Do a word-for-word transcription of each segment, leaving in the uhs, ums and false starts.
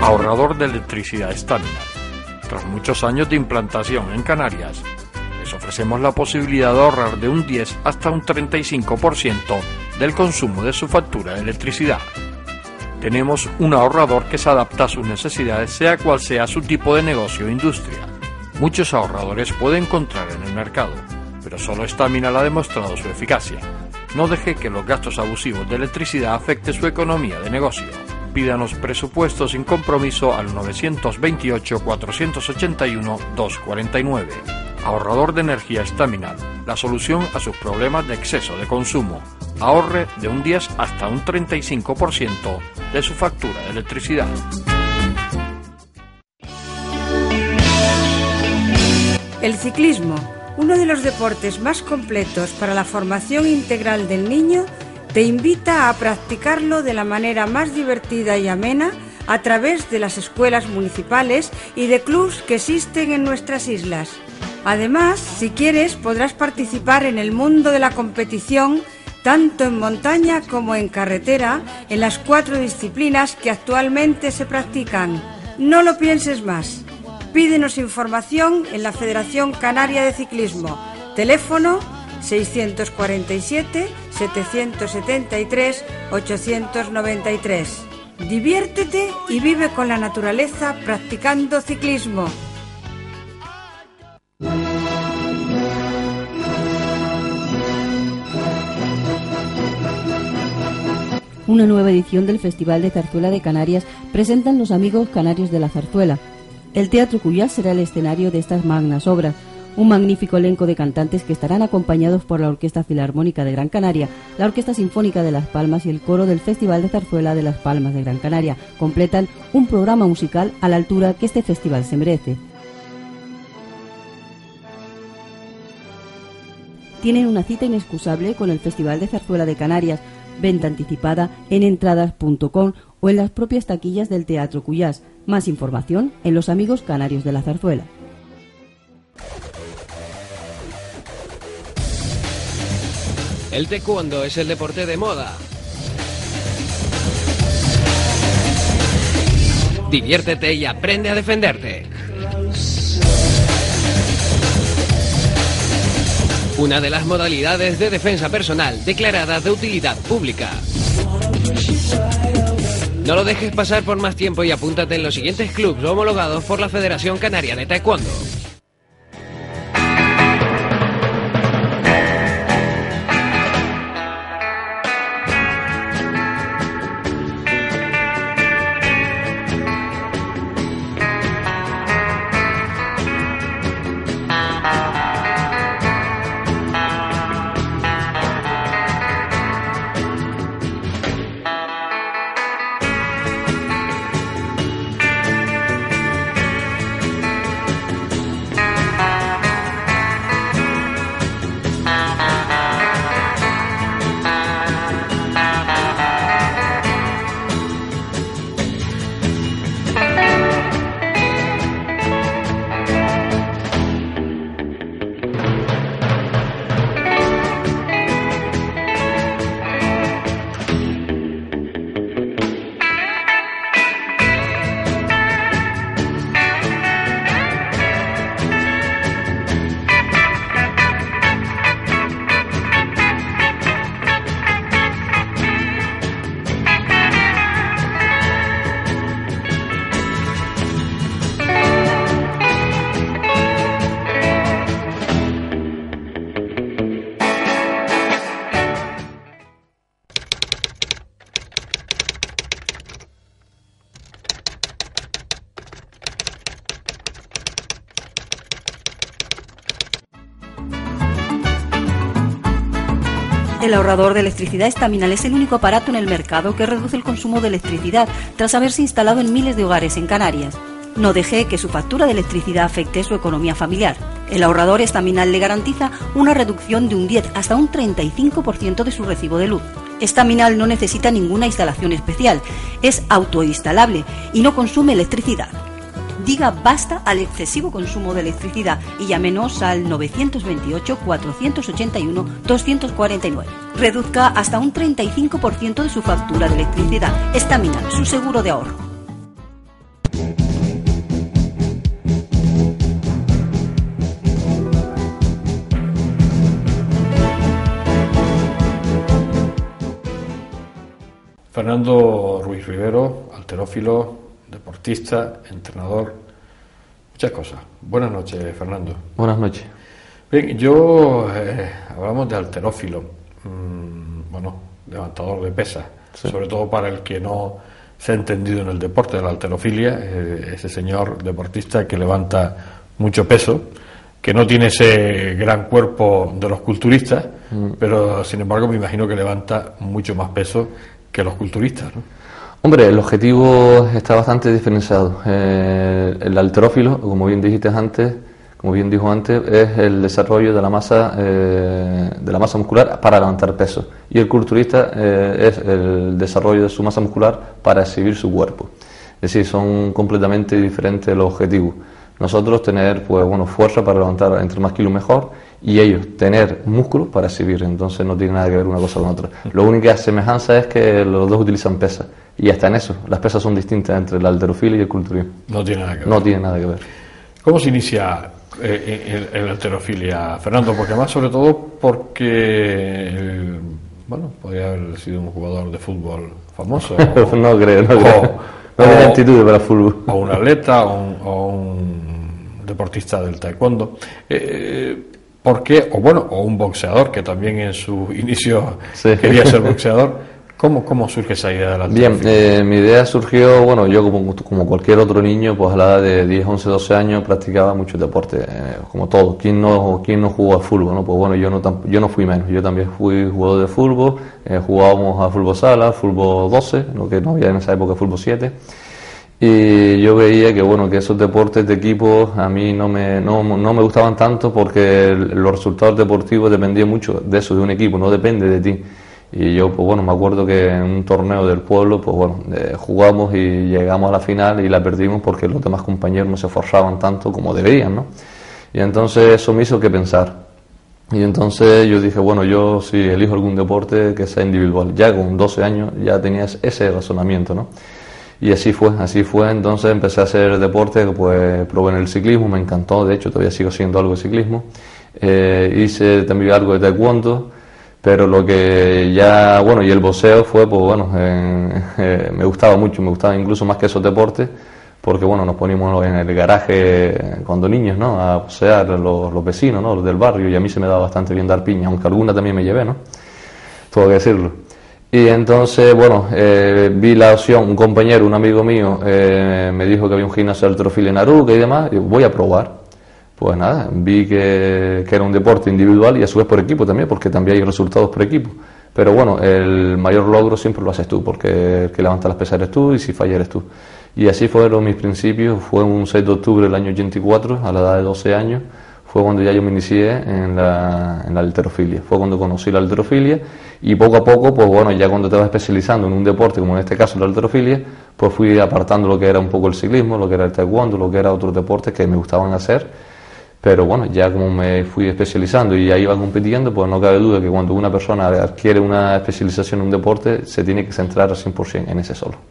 Ahorrador de electricidad Staminal. Tras muchos años de implantación en Canarias, les ofrecemos la posibilidad de ahorrar de un diez hasta un treinta y cinco por ciento del consumo de su factura de electricidad. Tenemos un ahorrador que se adapta a sus necesidades, sea cual sea su tipo de negocio o industria. Muchos ahorradores puede encontrar en el mercado, pero solo Staminal ha demostrado su eficacia. No deje que los gastos abusivos de electricidad afecten su economía de negocio. Pídanos presupuesto sin compromiso al nueve dos ocho, cuatro ocho uno, dos cuatro nueve. Ahorrador de energía Staminal, la solución a sus problemas de exceso de consumo. Ahorre de un diez hasta un treinta y cinco por ciento de su factura de electricidad. El ciclismo, uno de los deportes más completos para la formación integral del niño, te invita a practicarlo de la manera más divertida y amena a través de las escuelas municipales y de clubs que existen en nuestras islas. Además, si quieres, podrás participar en el mundo de la competición tanto en montaña como en carretera, en las cuatro disciplinas que actualmente se practican. No lo pienses más. Pídenos información en la Federación Canaria de Ciclismo. Teléfono seiscientos cuarenta y siete, setecientos setenta y tres, ochocientos noventa y tres. Diviértete y vive con la naturaleza practicando ciclismo. Una nueva edición del Festival de Zarzuela de Canarias presentan los amigos canarios de la zarzuela. El Teatro Cuyás será el escenario de estas magnas obras. Un magnífico elenco de cantantes que estarán acompañados por la Orquesta Filarmónica de Gran Canaria, la Orquesta Sinfónica de Las Palmas y el Coro del Festival de Zarzuela de Las Palmas de Gran Canaria completan un programa musical a la altura que este festival se merece. Tienen una cita inexcusable con el Festival de Zarzuela de Canarias, venta anticipada en entradas punto com o en las propias taquillas del Teatro Cuyás. Más información en Los Amigos Canarios de la Zarzuela. El taekwondo es el deporte de moda. Diviértete y aprende a defenderte. Una de las modalidades de defensa personal declarada de utilidad pública. No lo dejes pasar por más tiempo y apúntate en los siguientes clubes homologados por la Federación Canaria de Taekwondo. El ahorrador de electricidad Staminal es el único aparato en el mercado que reduce el consumo de electricidad tras haberse instalado en miles de hogares en Canarias. No deje que su factura de electricidad afecte su economía familiar. El ahorrador Staminal le garantiza una reducción de un diez hasta un treinta y cinco por ciento de su recibo de luz. Staminal no necesita ninguna instalación especial, es autoinstalable y no consume electricidad. Diga basta al excesivo consumo de electricidad y llámenos al nueve dos ocho, cuatro ocho uno, dos cuatro nueve. Reduzca hasta un treinta y cinco por ciento de su factura de electricidad. Staminal, su seguro de ahorro. Fernando Ruiz Rivero, halterófilo, deportista, entrenador, muchas cosas. Buenas noches, Fernando. Buenas noches. Bien, yo eh, hablamos de halterófilo, mmm, bueno, levantador de pesas, sí. Sobre todo para el que no se ha entendido en el deporte de la halterofilia, eh, ese señor deportista que levanta mucho peso, que no tiene ese gran cuerpo de los culturistas, mm. pero sin embargo me imagino que levanta mucho más peso que los culturistas, ¿no? Hombre, el objetivo está bastante diferenciado. Eh, el halterófilo, como bien dijiste antes, como bien dijo antes, es el desarrollo de la masa eh, de la masa muscular para levantar peso, y el culturista eh, es el desarrollo de su masa muscular para exhibir su cuerpo. Es decir, son completamente diferentes los objetivos. Nosotros tener, pues bueno, fuerza para levantar entre más kilos mejor, y ellos tener músculo para exhibir. Entonces no tiene nada que ver una cosa con otra. La única semejanza es que los dos utilizan pesas, y hasta en eso las pesas son distintas entre la halterofilia y el culturismo. No tiene nada que ver. No tiene nada que ver. ¿Cómo se inicia eh, en la halterofilia, Fernando? Porque además, sobre todo porque el, bueno, podría haber sido un jugador de fútbol famoso. O, no creo, no creo. No tiene actitud para el fútbol. O un atleta, o un, o un deportista del taekwondo. Eh, ¿Por qué? O bueno, o un boxeador, que también en su inicio sí. quería ser boxeador. ¿Cómo, cómo surge esa idea de la Bien, eh, mi idea surgió, bueno, yo como, como cualquier otro niño, pues a la edad de diez, once, doce años practicaba mucho deporte, eh, como todo. ¿Quién no, quién no jugó al fútbol? ¿No? Pues bueno, yo no, yo no fui menos, yo también fui jugador de fútbol, eh, jugábamos a fútbol sala, fútbol doce, lo que no había en esa época, fútbol siete. Y yo veía que bueno, que esos deportes de equipo a mí no me, no, no me gustaban tanto, porque los resultados deportivos dependían mucho de eso, de un equipo, no depende de ti. Y yo, pues bueno, me acuerdo que en un torneo del pueblo, pues bueno, eh, jugamos y llegamos a la final y la perdimos porque los demás compañeros no se esforzaban tanto como deberían, ¿no? Y entonces eso me hizo que pensar. Y entonces yo dije, bueno, yo si elijo algún deporte que sea individual. Ya con doce años ya tenías ese razonamiento, ¿no? Y así fue, así fue. Entonces empecé a hacer deporte, pues probé en el ciclismo, me encantó, de hecho todavía sigo haciendo algo de ciclismo. Eh, hice también algo de taekwondo. Pero lo que ya, bueno, y el boxeo fue, pues bueno, eh, eh, me gustaba mucho, me gustaba incluso más que esos deportes, porque bueno, nos poníamos en el garaje cuando niños, ¿no? A boxear los, los vecinos, ¿no? Los del barrio, y a mí se me daba bastante bien dar piña, aunque alguna también me llevé, ¿no? Todo que decirlo. Y entonces, bueno, eh, vi la opción, un compañero, un amigo mío, eh, me dijo que había un gimnasio de halterofilia en Aruca y demás, y voy a probar. Pues nada, vi que, que era un deporte individual y a su vez por equipo también, porque también hay resultados por equipo. Pero bueno, el mayor logro siempre lo haces tú, porque el que levanta las pesas eres tú y si falla eres tú. Y así fueron mis principios. Fue un seis de octubre del año ochenta y cuatro, a la edad de doce años, fue cuando ya yo me inicié en la, en la halterofilia. Fue cuando conocí la halterofilia, y poco a poco, pues bueno, ya cuando te vas especializando en un deporte, como en este caso la halterofilia, pues fui apartando lo que era un poco el ciclismo, lo que era el taekwondo, lo que era otros deportes que me gustaban hacer. Pero bueno, ya como me fui especializando y ya iba compitiendo, pues no cabe duda que cuando una persona adquiere una especialización en un deporte, se tiene que centrar al cien por ciento en ese solo.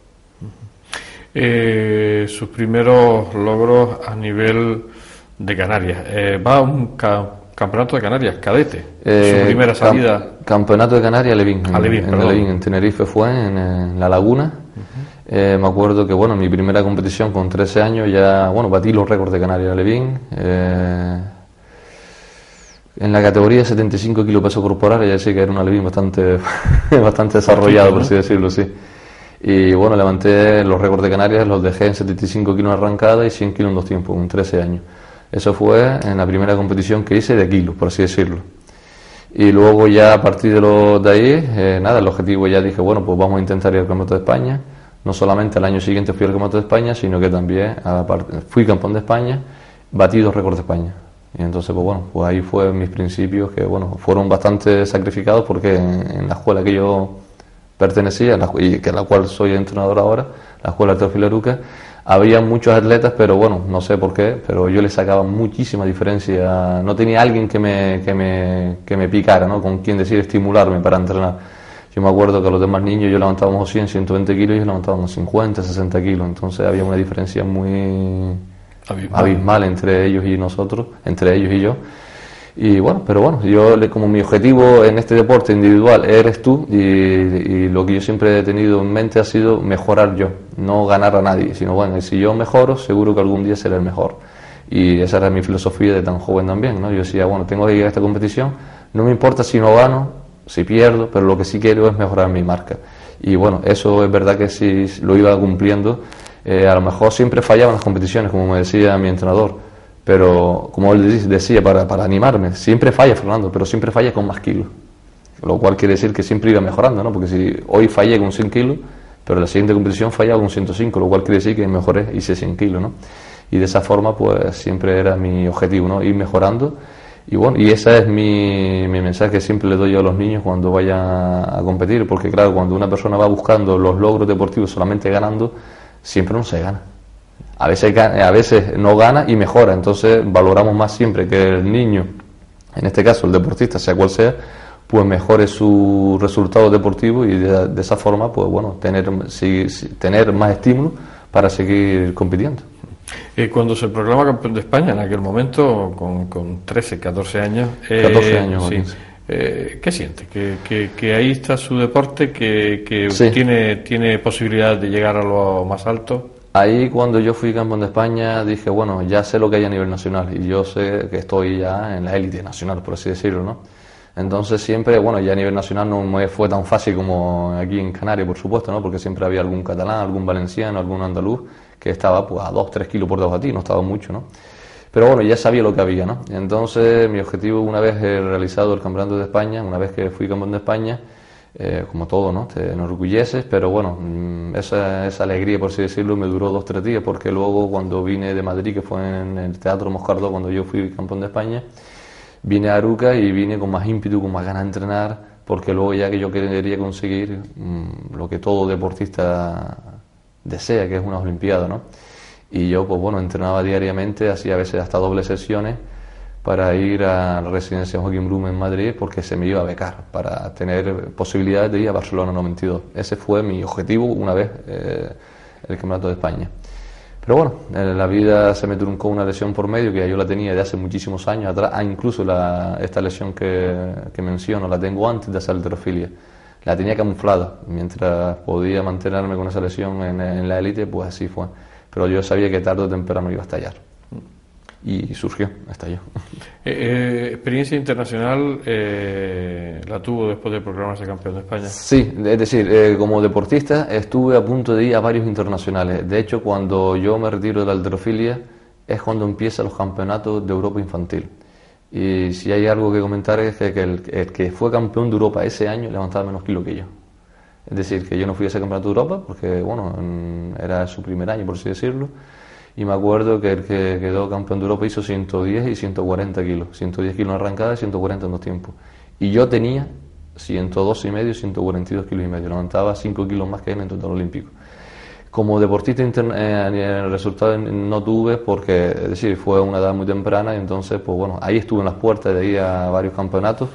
Eh, sus primeros logros a nivel de Canarias. Eh, ¿Va a un ca campeonato de Canarias, cadete? Eh, ¿Su primera salida? Cam campeonato de Canarias, Levín. A Levín, en, en, Levín, en Tenerife fue, en, en La Laguna. Eh, me acuerdo que bueno, mi primera competición con trece años ya, bueno, batí los récords de Canarias de Levín. Eh, en la categoría de setenta y cinco kilos peso corporal, ya sé que era un Levín bastante, bastante desarrollado, por así decirlo, sí. Y bueno, levanté los récords de Canarias, los dejé en setenta y cinco kilos arrancada y cien kilos en dos tiempos, con trece años. Eso fue en la primera competición que hice de kilos, por así decirlo. Y luego ya a partir de, lo, de ahí, eh, nada, el objetivo ya dije, bueno, pues vamos a intentar ir al Campeonato de España. No solamente al año siguiente fui al Campeonato de España, sino que también aparte, fui campeón de España, batí dos récords de España. Y entonces, pues bueno, pues ahí fue mis principios, que bueno, fueron bastante sacrificados, porque en, en la escuela que yo pertenecía, la, y que la cual soy entrenador ahora, la escuela Halterofilia Aruca, había muchos atletas, pero bueno, no sé por qué, pero yo le sacaba muchísima diferencia. No tenía alguien que me, que me, que me picara, ¿no? Con quien decir estimularme para entrenar. Yo me acuerdo que los demás niños yo levantábamos cien, ciento veinte kilos y ellos levantábamos cincuenta, sesenta kilos. Entonces había una diferencia muy abismal. abismal entre ellos y nosotros, entre ellos y yo. Y bueno, pero bueno, yo como mi objetivo en este deporte individual eres tú, y, y lo que yo siempre he tenido en mente ha sido mejorar yo, no ganar a nadie, sino bueno, si yo mejoro, seguro que algún día seré el mejor. Y esa era mi filosofía de tan joven también, ¿no? Yo decía, bueno, tengo que llegar a esta competición, no me importa si no gano, si pierdo, pero lo que sí quiero es mejorar mi marca. Y bueno, eso es verdad que sí lo iba cumpliendo. Eh, a lo mejor siempre fallaba en las competiciones, como me decía mi entrenador. Pero, como él decía, para, para animarme, siempre falla Fernando, pero siempre falla con más kilos. Lo cual quiere decir que siempre iba mejorando, ¿no? Porque si hoy fallé con cien kilos, pero en la siguiente competición fallaba con ciento cinco, lo cual quiere decir que mejoré, hice cien kilos, ¿no? Y de esa forma, pues, siempre era mi objetivo, ¿no? Ir mejorando. Y bueno, y ese es mi, mi mensaje que siempre le doy yo a los niños cuando vayan a competir, porque claro, cuando una persona va buscando los logros deportivos solamente ganando, siempre no se gana. A veces, a veces no gana y mejora, entonces valoramos más siempre que el niño, en este caso el deportista, sea cual sea, pues mejore su resultado deportivo y de, de esa forma, pues bueno, tener, si, si, tener más estímulo para seguir compitiendo. Eh, cuando se proclama campeón de España, en aquel momento, con, con trece, catorce años, eh, catorce años, sí, eh, ¿qué siente? Que, que, que ahí está su deporte, que, que sí. tiene, tiene posibilidad de llegar a lo más alto. Ahí cuando yo fui campeón de España dije, bueno, ya sé lo que hay a nivel nacional y yo sé que estoy ya en la élite nacional, por así decirlo, ¿no? Entonces siempre, bueno, ya a nivel nacional no me fue tan fácil como aquí en Canarias, por supuesto, ¿no? Porque siempre había algún catalán, algún valenciano, algún andaluz que estaba pues a dos, tres kilos por debajo de ti, no estaba mucho, ¿no? Pero bueno, ya sabía lo que había, ¿no? Entonces mi objetivo, una vez realizado el campeonato de España, una vez que fui campeón de España, Eh, como todo, ¿no? Te enorgulleces, pero bueno, esa, esa alegría, por así decirlo, me duró dos, tres días, porque luego cuando vine de Madrid, que fue en el Teatro Moscardó, cuando yo fui campeón de España, vine a Aruca y vine con más ímpetu, con más ganas de entrenar, porque luego ya que yo quería conseguir mmm, lo que todo deportista desea, que es una Olimpiada, ¿no? Y yo, pues bueno, entrenaba diariamente, hacía a veces hasta dobles sesiones, para ir a la residencia Joaquín Blume en Madrid, porque se me iba a becar para tener posibilidades de ir a Barcelona noventa y dos. Ese fue mi objetivo una vez eh, el Campeonato de España. Pero bueno, en la vida se me truncó una lesión por medio, que ya yo la tenía de hace muchísimos años atrás. Ah, incluso la, esta lesión que, que menciono la tengo antes de hacer halterofilia. La tenía camuflada. Mientras podía mantenerme con esa lesión en, en la élite, pues así fue. Pero yo sabía que tarde o temprano iba a estallar. Y surgió, estalló. Eh, eh, ¿Experiencia internacional eh, la tuvo después de proclamarse campeón de España? Sí, es decir, eh, como deportista estuve a punto de ir a varios internacionales. De hecho, cuando yo me retiro de la halterofilia es cuando empiezan los campeonatos de Europa infantil. Y si hay algo que comentar es que, que el, el que fue campeón de Europa ese año levantaba menos kilos que yo. Es decir, que yo no fui a ese campeonato de Europa porque, bueno, era su primer año, por así decirlo. Y me acuerdo que el que quedó campeón de Europa hizo ciento diez y ciento cuarenta kilos. ciento diez kilos en arrancada y ciento cuarenta en dos tiempos. Y yo tenía ciento dos y medio y ciento cuarenta y dos kilos y medio. Levantaba cinco kilos más que él en total olímpico. Como deportista interna, eh, el resultado no tuve porque, es decir, fue a una edad muy temprana y entonces, pues bueno, ahí estuve en las puertas de ir a varios campeonatos.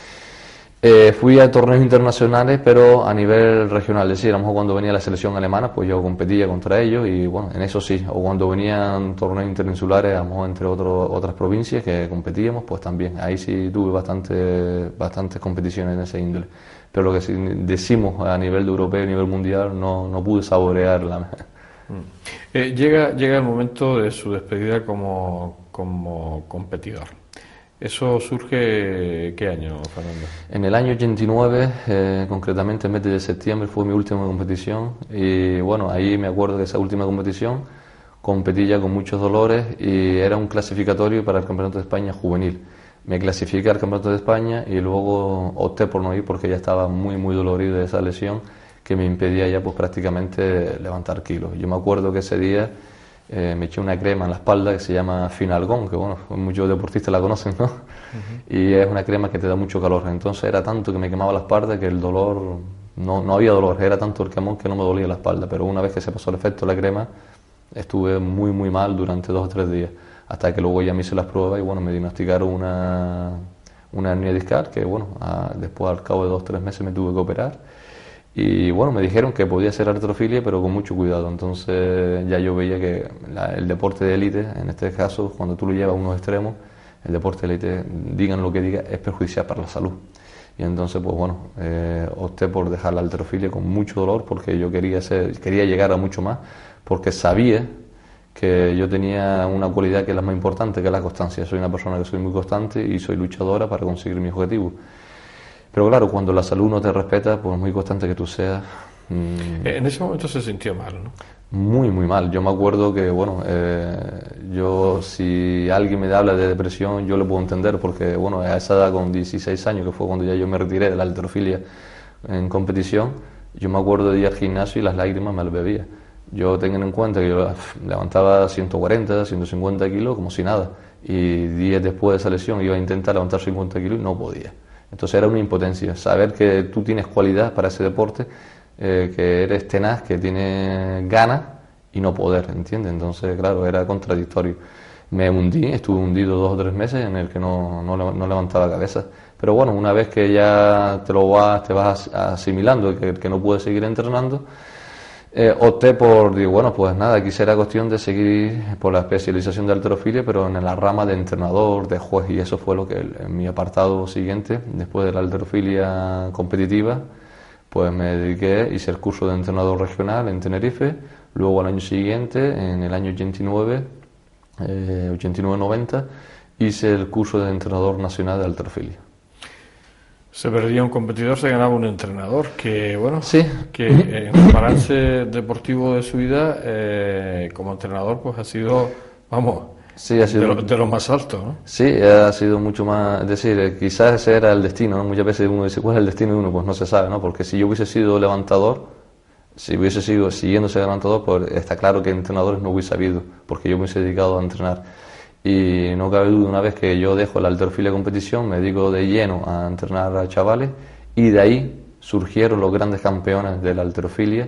Eh, fui a torneos internacionales, pero a nivel regional, es decir, a lo mejor cuando venía la selección alemana, pues yo competía contra ellos y bueno, en eso sí, o cuando venían torneos interinsulares, a lo mejor entre otro, otras provincias que competíamos, pues también, ahí sí tuve bastante, bastantes competiciones en ese índole, pero lo que sí decimos a nivel de europeo, a nivel mundial, no, no pude saborear la... Eh, llega, llega el momento de su despedida como, como competidor. ¿Eso surge qué año, Fernando? En el año ochenta y nueve, eh, concretamente el mes de septiembre, fue mi última competición y bueno, ahí me acuerdo de esa última competición, competí ya con muchos dolores y era un clasificatorio para el Campeonato de España juvenil. Me clasifiqué al Campeonato de España y luego opté por no ir porque ya estaba muy muy dolorido de esa lesión que me impedía ya pues prácticamente levantar kilos. Yo me acuerdo que ese día Eh, me eché una crema en la espalda que se llama Finalgón, que bueno, muchos deportistas la conocen, ¿no? Uh-huh. Y es una crema que te da mucho calor. Entonces era tanto que me quemaba la espalda que el dolor, no, no había dolor, era tanto el quemón que no me dolía la espalda. Pero una vez que se pasó el efecto de la crema, estuve muy muy mal durante dos o tres días. Hasta que luego ya me hice las pruebas y bueno, me diagnosticaron una, una hernia discal, que bueno, a, después al cabo de dos o tres meses me tuve que operar. Y bueno, me dijeron que podía ser halterofilia, pero con mucho cuidado. Entonces ya yo veía que la, el deporte de élite, en este caso, cuando tú lo llevas a unos extremos, el deporte de élite, digan lo que diga, es perjudicial para la salud. Y entonces, pues bueno, eh, opté por dejar la halterofilia con mucho dolor porque yo quería, ser, quería llegar a mucho más, porque sabía que yo tenía una cualidad que es la más importante, que es la constancia. Soy una persona que soy muy constante y soy luchadora para conseguir mis objetivos. Pero claro, cuando la salud no te respeta, pues muy constante que tú seas... Mmm, en ese momento se sintió mal, ¿no? Muy, muy mal. Yo me acuerdo que, bueno, eh, yo si alguien me habla de depresión, yo lo puedo entender, porque, bueno, a esa edad, con dieciséis años, que fue cuando ya yo me retiré de la halterofilia en competición, yo me acuerdo de ir al gimnasio y las lágrimas me las bebía. Yo tengan en cuenta que yo levantaba ciento cuarenta, ciento cincuenta kilos como si nada, y días después de esa lesión iba a intentar levantar cincuenta kilos y no podía. Entonces era una impotencia. Saber que tú tienes cualidad para ese deporte, eh, que eres tenaz, que tienes ganas y no poder, ¿entiendes? Entonces, claro, era contradictorio. Me hundí, estuve hundido dos o tres meses en el que no, no, no levantaba cabeza. Pero bueno, una vez que ya te lo vas, te vas asimilando, que, que no puedes seguir entrenando, Eh, opté por, digo, bueno, pues nada, aquí será cuestión de seguir por la especialización de halterofilia, pero en la rama de entrenador, de juez, y eso fue lo que en mi apartado siguiente, después de la halterofilia competitiva, pues me dediqué, hice el curso de entrenador regional en Tenerife, luego al año siguiente, en el año ochenta y nueve, eh, ochenta y nueve noventa, hice el curso de entrenador nacional de halterofilia. Se perdía un competidor, se ganaba un entrenador, que bueno, sí. que en el balance deportivo de su vida, eh, como entrenador, pues ha sido, vamos, sí, ha sido, de, lo, de lo más alto, ¿no? Sí, ha sido mucho más, es decir, quizás ese era el destino, ¿no? Muchas veces uno dice, ¿cuál es el destino de uno? Pues no se sabe, ¿no? Porque si yo hubiese sido levantador, si hubiese sido siguiendo ese levantador, pues está claro que entrenadores no hubiese habido, porque yo me hubiese dedicado a entrenar. Y no cabe duda, una vez que yo dejo la halterofilia competición, me dedico de lleno a entrenar a chavales, y de ahí surgieron los grandes campeones de la halterofilia,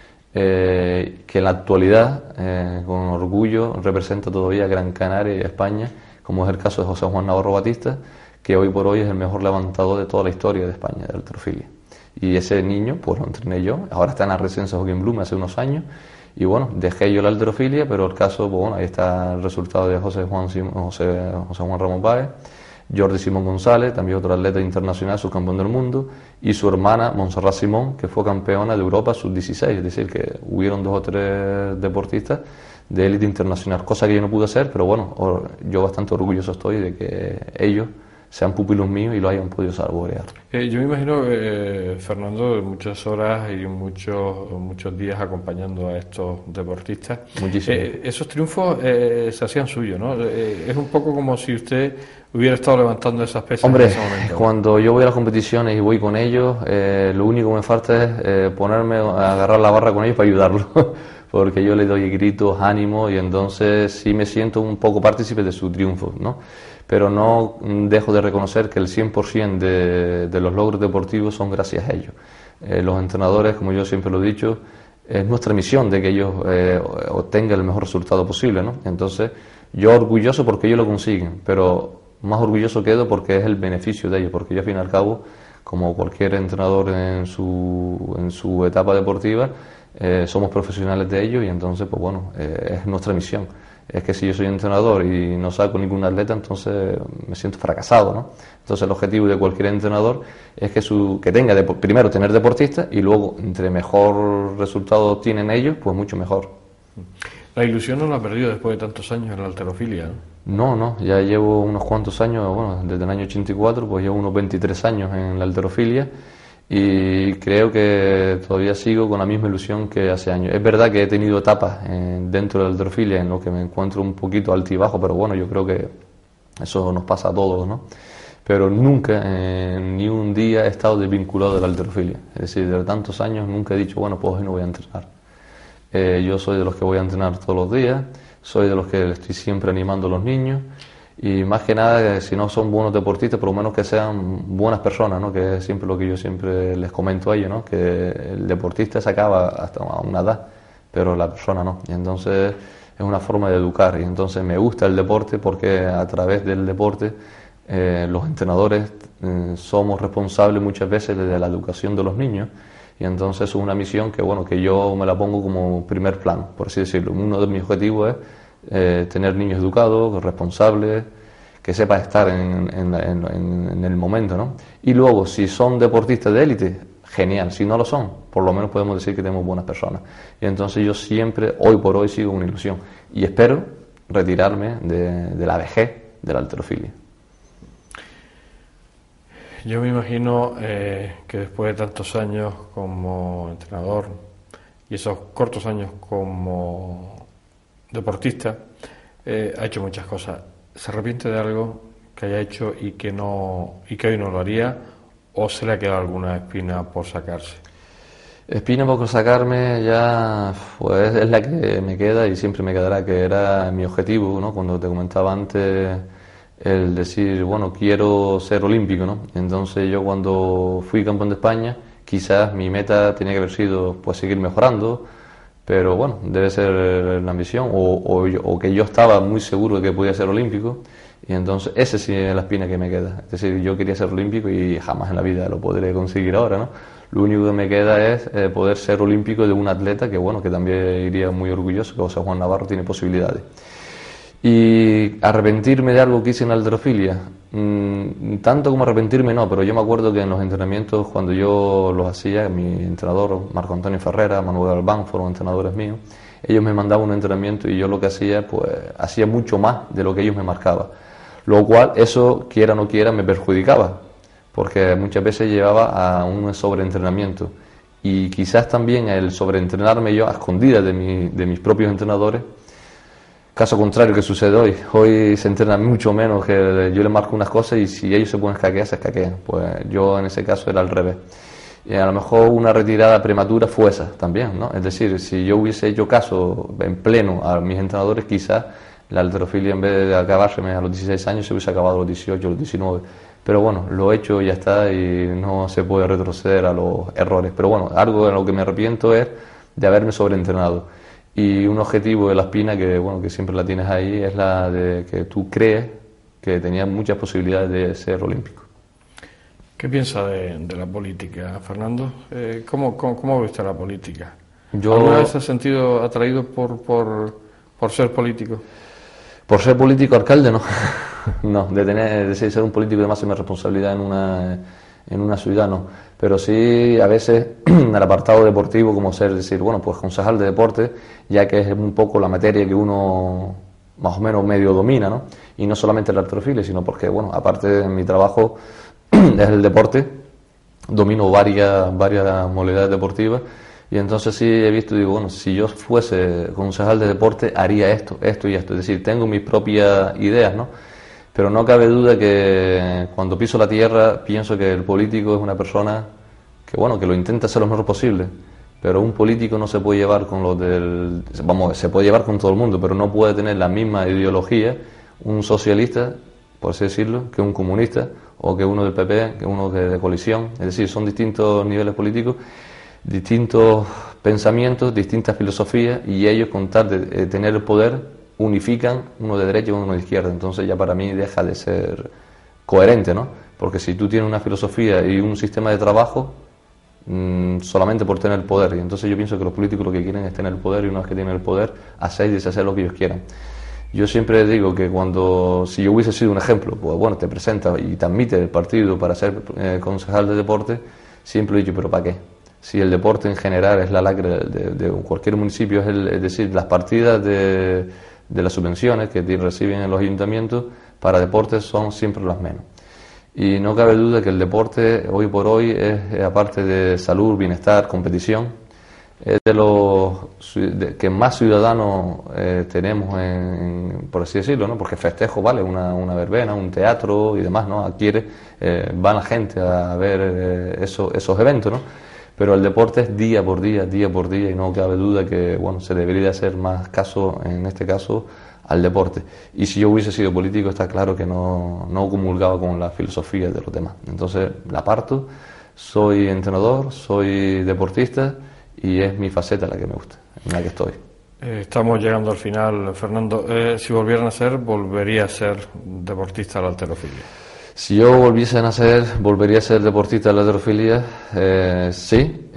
eh, que en la actualidad, eh, con orgullo, representa todavía Gran Canaria y España, como es el caso de José Juan Navarro Batista, que hoy por hoy es el mejor levantador de toda la historia de España de halterofilia. Y ese niño, pues lo entrené yo, ahora está en la residencia Joaquín Blume hace unos años. Y bueno, dejé yo la halterofilia, pero el caso, pues bueno, ahí está el resultado de José Juan, José, José Juan Ramos Báez, Jordi Simón González, también otro atleta internacional, subcampeón del mundo, y su hermana Montserrat Simón, que fue campeona de Europa sub dieciséis, es decir, que hubieron dos o tres deportistas de élite internacional, cosa que yo no pude hacer, pero bueno, yo bastante orgulloso estoy de que ellos sean pupilos míos y lo hayan podido saborear. Eh, yo me imagino, eh, Fernando, muchas horas y muchos muchos días acompañando a estos deportistas. Muchísimo. Eh, esos triunfos eh, se hacían suyos, ¿no? Eh, es un poco como si usted hubiera estado levantando esas pesas. Hombre, en ese momento. Cuando yo voy a las competiciones y voy con ellos, eh, lo único que me falta es eh, ponerme a agarrar la barra con ellos para ayudarlos. Porque yo les doy gritos, ánimo, y entonces sí me siento un poco partícipe de su triunfo, ¿no? Pero no dejo de reconocer que el cien por ciento de, de los logros deportivos son gracias a ellos. Eh, los entrenadores, como yo siempre lo he dicho, es nuestra misión de que ellos eh, obtengan el mejor resultado posible, ¿no? Entonces, yo orgulloso porque ellos lo consiguen, pero más orgulloso quedo porque es el beneficio de ellos, porque yo al fin y al cabo, como cualquier entrenador en su, en su etapa deportiva, eh, somos profesionales de ellos, y entonces, pues bueno, eh, es nuestra misión. Es que si yo soy entrenador y no saco ningún atleta, entonces me siento fracasado, ¿no? Entonces el objetivo de cualquier entrenador es que su que tenga, de, primero tener deportistas, y luego entre mejor resultado obtienen ellos, pues mucho mejor. La ilusión no la ha perdido después de tantos años en la halterofilia, ¿no? No, no, ya llevo unos cuantos años, bueno, desde el año ochenta y cuatro, pues llevo unos veintitrés años en la halterofilia, y creo que todavía sigo con la misma ilusión que hace años. Es verdad que he tenido etapas eh, dentro de la halterofilia en lo que me encuentro un poquito altibajo, pero bueno, yo creo que eso nos pasa a todos, ¿no? Pero nunca, eh, ni un día he estado desvinculado de la halterofilia. Es decir, de tantos años nunca he dicho, bueno, pues hoy no voy a entrenar. Eh, yo soy de los que voy a entrenar todos los días, soy de los que estoy siempre animando a los niños, y más que nada, si no son buenos deportistas, por lo menos que sean buenas personas, ¿no? Que es siempre lo que yo siempre les comento a ellos, ¿no? Que el deportista se acaba hasta una edad, pero la persona no. Y entonces es una forma de educar, y entonces me gusta el deporte porque a través del deporte eh, los entrenadores eh, somos responsables muchas veces de la educación de los niños, y entonces es una misión que, bueno, que yo me la pongo como primer plano, por así decirlo. Uno de mis objetivos es Eh, tener niños educados, responsables, que sepa estar en, en, en, en el momento, ¿no? Y luego, si son deportistas de élite, genial. Si no lo son, por lo menos podemos decir que tenemos buenas personas. Y entonces yo siempre, hoy por hoy, sigo una ilusión. Y espero retirarme de, de la vejez de la halterofilia. Yo me imagino eh, que después de tantos años como entrenador y esos cortos años como deportista, eh, ha hecho muchas cosas. ¿Se arrepiente de algo que haya hecho y que no y que hoy no lo haría, o se le ha quedado alguna espina por sacarse? Espina por sacarme ya, pues es la que me queda y siempre me quedará, que era mi objetivo, ¿no? Cuando te comentaba antes, el decir, bueno, quiero ser olímpico, ¿no? Entonces yo cuando fui campeón de España, quizás mi meta tenía que haber sido, pues, seguir mejorando, pero bueno, debe ser la ambición, o, o, yo, o que yo estaba muy seguro de que podía ser olímpico, y entonces ese sí es la espina que me queda. Es decir, yo quería ser olímpico y jamás en la vida lo podré conseguir ahora, ¿no? Lo único que me queda es eh, poder ser olímpico de un atleta que, bueno, que también iría muy orgulloso, que José Juan Navarro tiene posibilidades. Y arrepentirme de algo que hice en la halterofilia, mmm, tanto como arrepentirme no, pero yo me acuerdo que en los entrenamientos, cuando yo los hacía, mi entrenador Marco Antonio Ferrera, Manuel Albán, fueron entrenadores míos, ellos me mandaban un entrenamiento y yo lo que hacía, pues hacía mucho más de lo que ellos me marcaban, lo cual eso, quiera o no quiera, me perjudicaba, porque muchas veces llevaba a un sobreentrenamiento, y quizás también el sobreentrenarme yo a escondidas de, mi, de mis propios entrenadores. Caso contrario que sucede hoy. Hoy se entrena mucho menos, que yo les marco unas cosas y si ellos se pueden escaquear, se escaquean. Pues yo en ese caso era al revés. Y a lo mejor una retirada prematura fue esa también, ¿no? Es decir, si yo hubiese hecho caso en pleno a mis entrenadores, quizás la halterofilia, en vez de acabarse a los dieciséis años, se hubiese acabado a los dieciocho, a los diecinueve. Pero bueno, lo he hecho y ya está, y no se puede retroceder a los errores. Pero bueno, algo de lo que me arrepiento es de haberme sobreentrenado. Y un objetivo de la espina que, bueno, que siempre la tienes ahí, es la de que tú crees que tenías muchas posibilidades de ser olímpico. ¿Qué piensa de, de la política, Fernando? Eh, ¿cómo, cómo, ¿Cómo ve usted la política? Yo, ¿Alguna vez se ha sentido atraído por, por, por ser político? Por ser político, alcalde, no. No, de tener, de ser un político de máxima responsabilidad en una, en una ciudad, no. Pero sí, a veces, en el apartado deportivo, como ser, decir, bueno, pues concejal de deporte, ya que es un poco la materia que uno más o menos medio domina, ¿no? Y no solamente la halterofilia, sino porque, bueno, aparte de mi trabajo es el deporte, domino varias, varias modalidades deportivas, y entonces sí he visto, digo, bueno, si yo fuese concejal de deporte, haría esto, esto y esto. Es decir, tengo mis propias ideas, ¿no? Pero no cabe duda que cuando piso la tierra pienso que el político es una persona que, bueno, que lo intenta hacer lo mejor posible, pero un político no se puede llevar con los del... Vamos, se puede llevar con todo el mundo, pero no puede tener la misma ideología un socialista, por así decirlo, que un comunista, o que uno del P P, que uno de, de coalición. Es decir, son distintos niveles políticos, distintos pensamientos, distintas filosofías, y ellos, con tal de, de tener el poder, unifican uno de derecha y uno de izquierda. Entonces ya para mí deja de ser coherente, ¿no? Porque si tú tienes una filosofía y un sistema de trabajo, mmm, solamente por tener el poder, y entonces yo pienso que los políticos lo que quieren es tener el poder, y una vez que tienen el poder, hacer y deshacer lo que ellos quieran. Yo siempre digo que cuando, si yo hubiese sido un ejemplo, pues bueno, te presenta y te admite el partido para ser eh, concejal de deporte, siempre he dicho, pero ¿para qué? Si el deporte en general es la lacra de, de cualquier municipio, es, el, es decir, las partidas de, de las subvenciones que reciben en los ayuntamientos para deportes son siempre las menos. Y no cabe duda que el deporte hoy por hoy es, aparte de salud, bienestar, competición, es de los de, que más ciudadanos eh, tenemos, en, en, por así decirlo, ¿no? Porque festejo, vale, una, una verbena, un teatro y demás, ¿no? Adquiere, eh, van la gente a ver eh, eso, esos eventos, ¿no? Pero el deporte es día por día, día por día, y no cabe duda que, bueno, se debería hacer más caso, en este caso, al deporte. Y si yo hubiese sido político, está claro que no, no comulgaba con la filosofía de los demás. Entonces, la parto, soy entrenador, soy deportista, y es mi faceta la que me gusta, en la que estoy. Eh, estamos llegando al final, Fernando. Eh, si volvieran a ser, ¿volvería a ser deportista de la halterofilia? Si yo volviese a nacer, volvería a ser deportista de la halterofilia, eh, sí.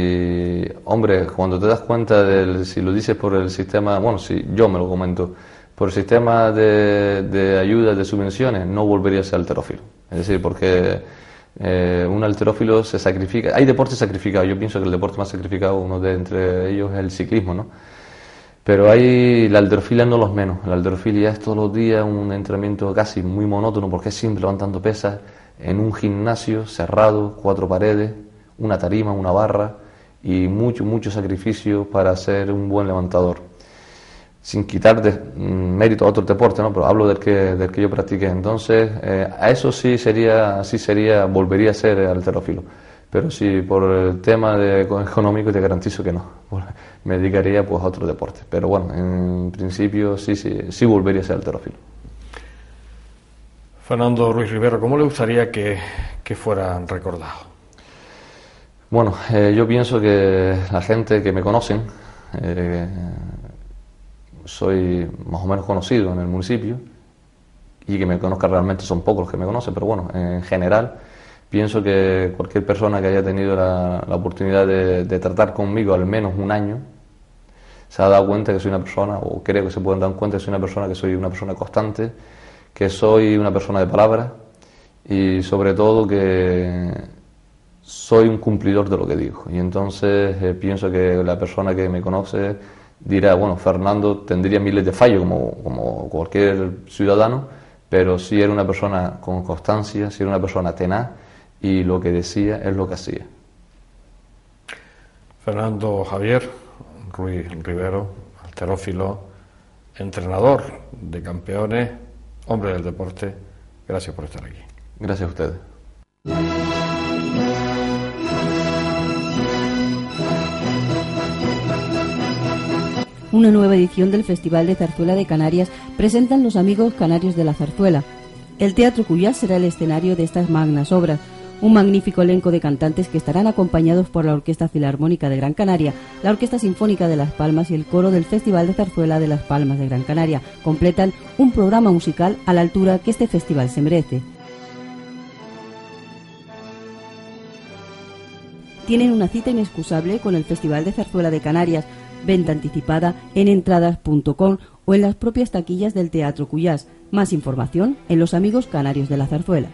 Y, hombre, cuando te das cuenta, del, si lo dices por el sistema, bueno, si yo me lo comento, por el sistema de, de ayuda, de subvenciones, no volvería a ser halterófilo. Es decir, porque eh, un halterófilo se sacrifica. Hay deportes sacrificados. Yo pienso que el deporte más sacrificado, uno de entre ellos, es el ciclismo, ¿no? Pero hay, la halterofilia no los menos. La halterofilia es todos los días un entrenamiento casi muy monótono, porque es simple, levantando pesas en un gimnasio cerrado, cuatro paredes, una tarima, una barra y mucho, mucho sacrificio para ser un buen levantador. Sin quitar de, mm, mérito a otro deporte, ¿no? Pero hablo del que, del que yo practiqué. Entonces, eh, a eso sí sería, sí sería, volvería a ser halterófilo. Pero si por el tema de, económico te garantizo que no. Me dedicaría pues a otro deporte. Pero bueno, en principio sí, sí, sí volvería a ser halterófilo. Fernando Ruiz Rivero, ¿cómo le gustaría que, que fuera recordado? Bueno, eh, yo pienso que la gente que me conocen, eh, soy más o menos conocido en el municipio, y que me conozca realmente son pocos los que me conocen, pero bueno, en general pienso que cualquier persona que haya tenido la, la oportunidad de, de tratar conmigo al menos un año se ha dado cuenta que soy una persona, o creo que se pueden dar cuenta que soy una persona que soy una persona constante, que soy una persona de palabra y sobre todo que soy un cumplidor de lo que digo. Y entonces eh, pienso que la persona que me conoce dirá, bueno, Fernando tendría miles de fallos como, como cualquier ciudadano, pero sí era una persona con constancia, sí era una persona tenaz, y lo que decía es lo que hacía. Fernando Javier Ruiz Rivero, halterófilo, entrenador de campeones, hombre del deporte, gracias por estar aquí. Gracias a ustedes. Una nueva edición del Festival de Zarzuela de Canarias presentan los amigos canarios de la zarzuela. El Teatro Cuyás será el escenario de estas magnas obras, un magnífico elenco de cantantes que estarán acompañados por la Orquesta Filarmónica de Gran Canaria, la Orquesta Sinfónica de Las Palmas y el coro del Festival de Zarzuela de Las Palmas de Gran Canaria. Completan un programa musical a la altura que este festival se merece. Tienen una cita inexcusable con el Festival de Zarzuela de Canarias. Venta anticipada en entradas punto com o en las propias taquillas del Teatro Cuyás. Más información en Los Amigos Canarios de la Zarzuela.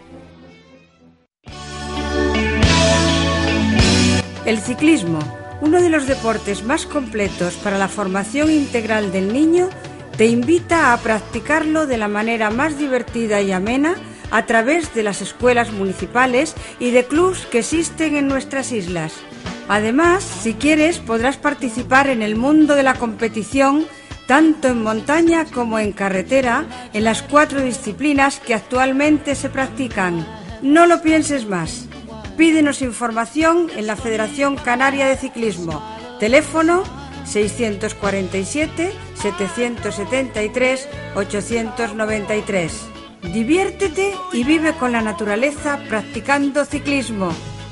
El ciclismo, uno de los deportes más completos para la formación integral del niño, te invita a practicarlo de la manera más divertida y amena a través de las escuelas municipales y de clubs que existen en nuestras islas. Además, si quieres, podrás participar en el mundo de la competición, tanto en montaña como en carretera, en las cuatro disciplinas que actualmente se practican. No lo pienses más. Pídenos información en la Federación Canaria de Ciclismo. Teléfono seiscientos cuarenta y siete, setecientos setenta y tres, ochocientos noventa y tres. Diviértete y vive con la naturaleza practicando ciclismo.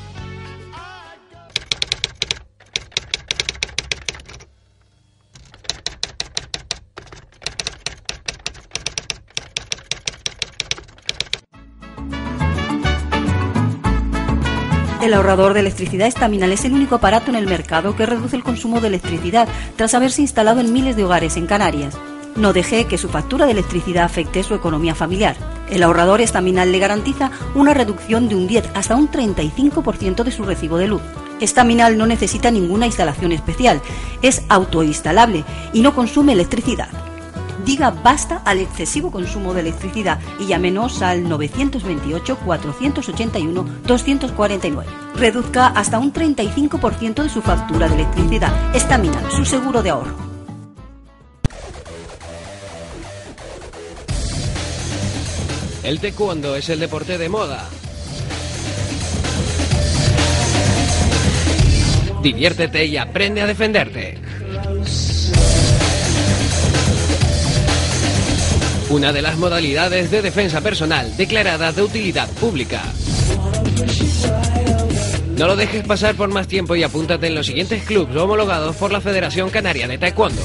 El ahorrador de electricidad Estaminal es el único aparato en el mercado que reduce el consumo de electricidad tras haberse instalado en miles de hogares en Canarias. No deje que su factura de electricidad afecte su economía familiar. El ahorrador Estaminal le garantiza una reducción de un diez hasta un treinta y cinco por ciento de su recibo de luz. Estaminal no necesita ninguna instalación especial, es autoinstalable y no consume electricidad. Diga basta al excesivo consumo de electricidad y llámenos al novecientos veintiocho, cuatrocientos ochenta y uno, doscientos cuarenta y nueve. Reduzca hasta un treinta y cinco por ciento de su factura de electricidad. Estaminal, su seguro de ahorro. El taekwondo es el deporte de moda. Diviértete y aprende a defenderte. Una de las modalidades de defensa personal declaradas de utilidad pública. No lo dejes pasar por más tiempo y apúntate en los siguientes clubes homologados por la Federación Canaria de Taekwondo.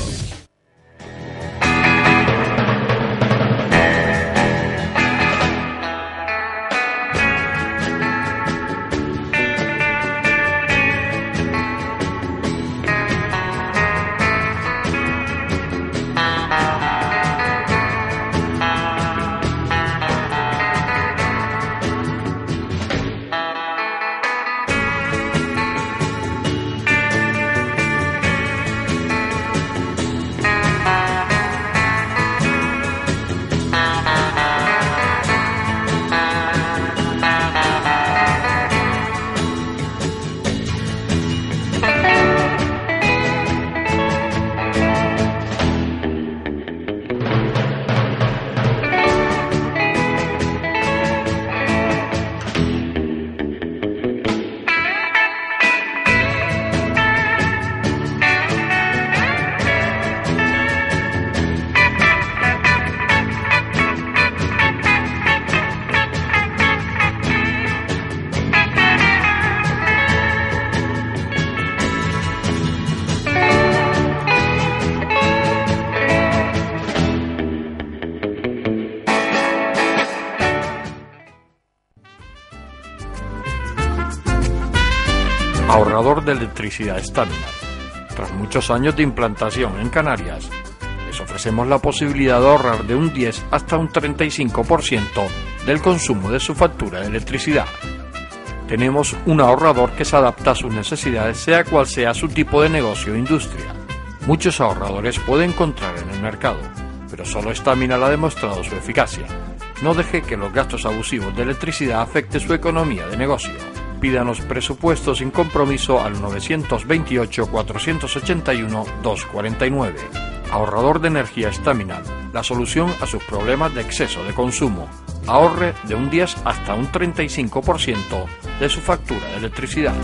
Ahorrador de electricidad Staminar. Tras muchos años de implantación en Canarias, les ofrecemos la posibilidad de ahorrar de un diez hasta un treinta y cinco por ciento del consumo de su factura de electricidad. Tenemos un ahorrador que se adapta a sus necesidades, sea cual sea su tipo de negocio o industria. Muchos ahorradores puede encontrar en el mercado, pero solo Staminar ha demostrado su eficacia. No deje que los gastos abusivos de electricidad afecten su economía de negocio. Pídanos presupuestos sin compromiso al nueve dos ocho, cuatro ocho uno, dos cuatro nueve. Ahorrador de energía Staminar, la solución a sus problemas de exceso de consumo. Ahorre de un diez hasta un treinta y cinco por ciento de su factura de electricidad.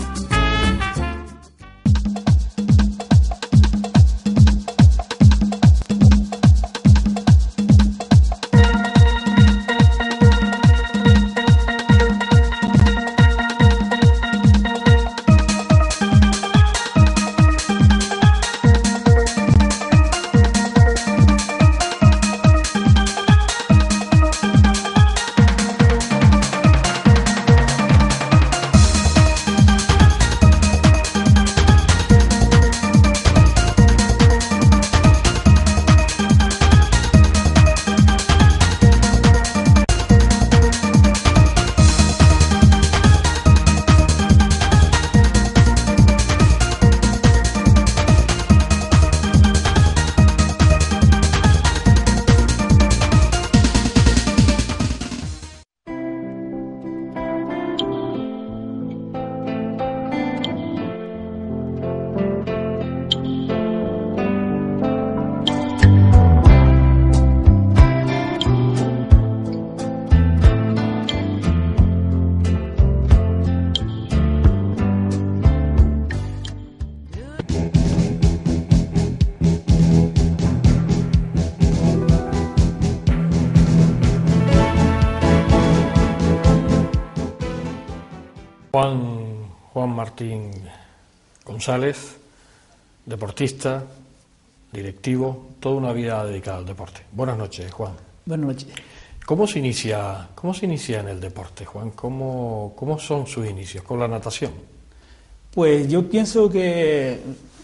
Juan, Juan Martín González, deportista, directivo, toda una vida dedicada al deporte. Buenas noches, Juan. Buenas noches. ¿Cómo se inicia, cómo se inicia en el deporte, Juan? ¿Cómo, cómo son sus inicios con la natación? Pues yo pienso que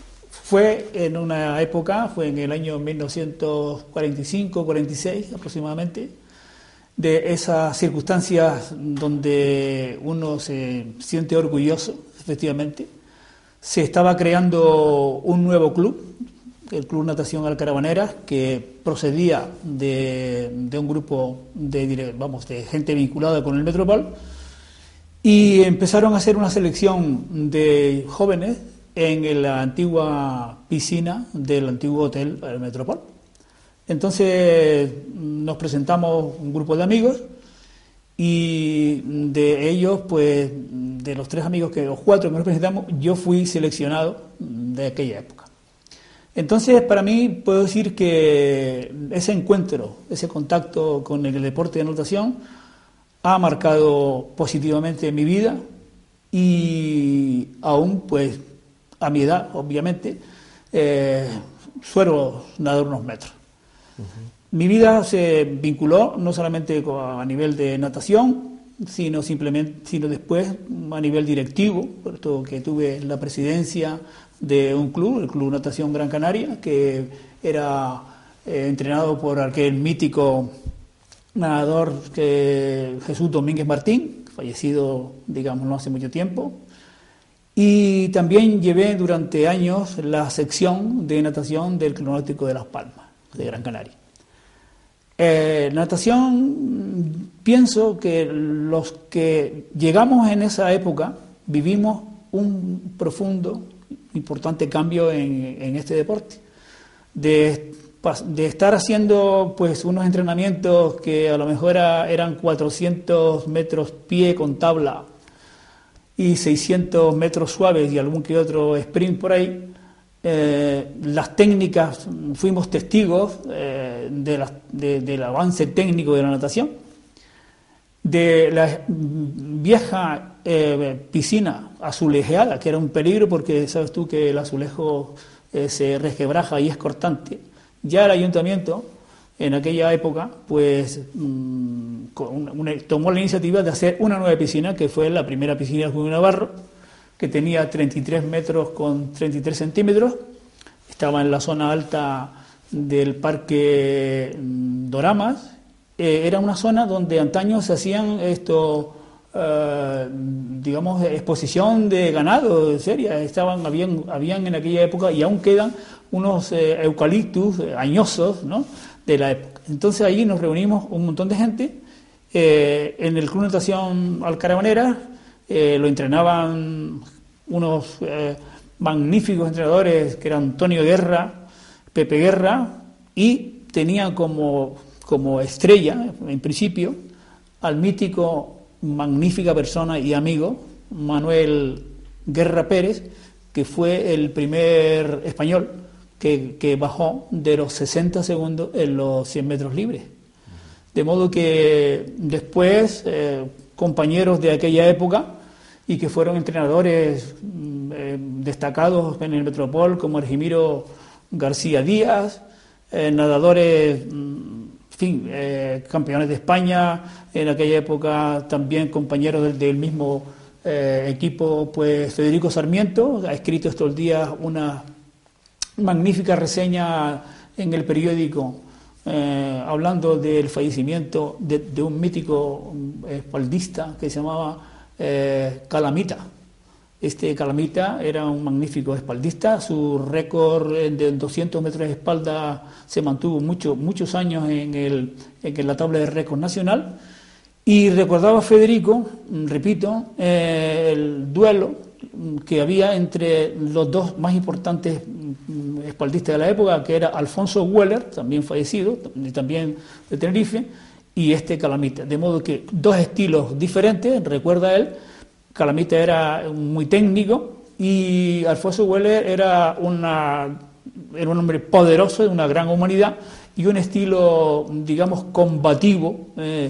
fue en una época, fue en el año mil novecientos cuarenta y cinco, cuarenta y seis aproximadamente, de esas circunstancias donde uno se siente orgulloso, efectivamente. Se estaba creando un nuevo club, el Club Natación Alcarabaneras, que procedía de, de un grupo de, vamos, de gente vinculada con el Metropol, y empezaron a hacer una selección de jóvenes en la antigua piscina del antiguo hotel El Metropol. Entonces nos presentamos un grupo de amigos y de ellos, pues de los tres amigos, que los cuatro que nos presentamos, yo fui seleccionado de aquella época. Entonces, para mí, puedo decir que ese encuentro, ese contacto con el deporte de natación ha marcado positivamente mi vida y aún, pues, a mi edad, obviamente, eh, suelo nadar unos metros. Mi vida se vinculó no solamente a nivel de natación, sino simplemente, sino después a nivel directivo, por todo que tuve la presidencia de un club, el Club Natación Gran Canaria, que era eh, entrenado por aquel mítico nadador que Jesús Domínguez Martín, fallecido, digamos, no hace mucho tiempo. Y también llevé durante años la sección de natación del Club Náutico de Las Palmas, de Gran Canaria. Eh, natación, pienso que los que llegamos en esa época vivimos un profundo, importante cambio en, en este deporte. De, de estar haciendo pues unos entrenamientos que a lo mejor era, eran cuatrocientos metros pie con tabla y seiscientos metros suaves y algún que otro sprint por ahí. Eh, las técnicas, fuimos testigos eh, de la, de, del avance técnico de la natación, de la vieja eh, piscina azulejeada, que era un peligro porque sabes tú que el azulejo eh, se resquebraja y es cortante. Ya el ayuntamiento en aquella época pues mmm, con una, una, tomó la iniciativa de hacer una nueva piscina, que fue la primera piscina de Julio Navarro, que tenía treinta y tres metros con treinta y tres centímetros. Estaba en la zona alta del Parque Doramas. Eh, era una zona donde antaño se hacían esto, eh, digamos, exposición de ganado seria. Estaban, habían, habían en aquella época, y aún quedan, unos eh, eucaliptus eh, añosos, ¿no?, de la época. Entonces allí nos reunimos un montón de gente. Eh, en el Club Natación Alcaravanera eh, lo entrenaban unos eh, magníficos entrenadores que eran Antonio Guerra, Pepe Guerra, y tenían como, como estrella, en principio, al mítico, magnífica persona y amigo, Manuel Guerra Pérez, que fue el primer español que, que bajó de los sesenta segundos en los cien metros libres. De modo que después, eh, compañeros de aquella época, y que fueron entrenadores eh, destacados en el Metropol, como Argimiro García Díaz, eh, nadadores, en fin, eh, campeones de España, en aquella época también compañeros del, del mismo eh, equipo, pues Federico Sarmiento ha escrito estos días una magnífica reseña en el periódico, Eh, hablando del fallecimiento de, de un mítico espaldista que se llamaba eh, Calamita. Este Calamita era un magnífico espaldista. Su récord de doscientos metros de espalda se mantuvo mucho, muchos años en, el, en la tabla de récord nacional. Y recordaba Federico, repito, eh, el duelo que había entre los dos más importantes espaldistas de la época, que era Alfonso Weller, también fallecido, también de Tenerife, y este Calamita. De modo que dos estilos diferentes, recuerda él. Calamita era muy técnico y Alfonso Weller era, una, era un hombre poderoso, de una gran humanidad, y un estilo, digamos, combativo eh,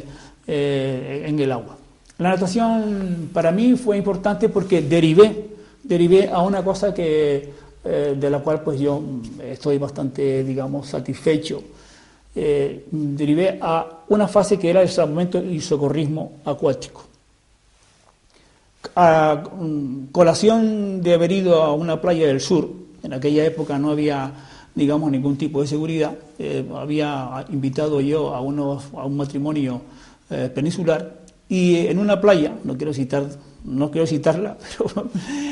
eh, en el agua. La natación para mí fue importante porque derivé, derivé a una cosa que, eh, de la cual pues yo estoy bastante, digamos, satisfecho. Eh, derivé a una fase que era el salvamento y socorrismo acuático. A colación de haber ido a una playa del sur, en aquella época no había, digamos, ningún tipo de seguridad, eh, había invitado yo a, unos, a un matrimonio eh, peninsular. Y en una playa, no quiero citar, no quiero citarla, pero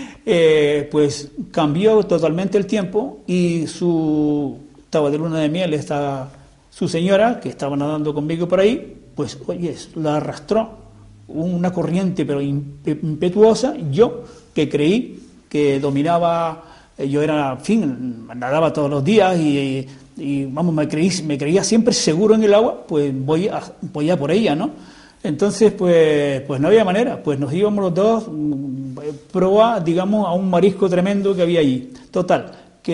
eh, pues cambió totalmente el tiempo y su estaba de luna de miel esta su señora que estaba nadando conmigo por ahí, pues oye, la arrastró una corriente pero impetuosa. Yo que creí que dominaba, yo era, en fin, nadaba todos los días y, y vamos, me creí, me creía siempre seguro en el agua, pues voy a, voy a por ella, ¿no? Entonces, pues, pues no había manera, pues nos íbamos los dos, proa, digamos, a un marisco tremendo que había allí. Total,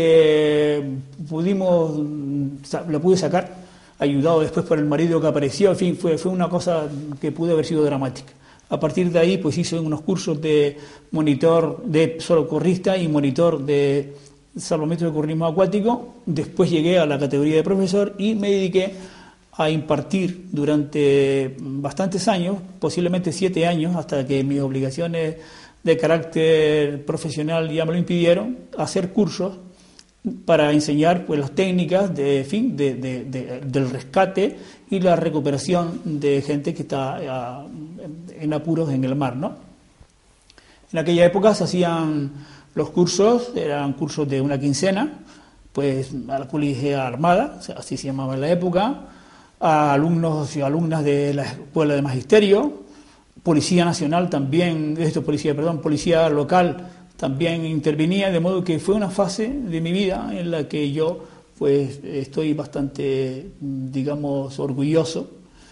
que pudimos, lo pude sacar, ayudado después por el marido que apareció, en fin, fue, fue una cosa que pudo haber sido dramática. A partir de ahí, pues hice unos cursos de monitor, de socorrista y monitor de salvamento y socorrismo acuático. Después llegué a la categoría de profesor y me dediqué a impartir durante bastantes años, posiblemente siete años, hasta que mis obligaciones de carácter profesional ya me lo impidieron, hacer cursos para enseñar pues las técnicas de, fin, de, de, de, del rescate y la recuperación de gente que está uh, en apuros en el mar, ¿no? En aquella época se hacían los cursos, eran cursos de una quincena, pues a la Policía Armada, así se llamaba en la época, a alumnos y alumnas de la Escuela de Magisterio, Policía Nacional también, esto policía, perdón, Policía Local también intervenía, de modo que fue una fase de mi vida en la que yo pues estoy bastante, digamos, orgulloso.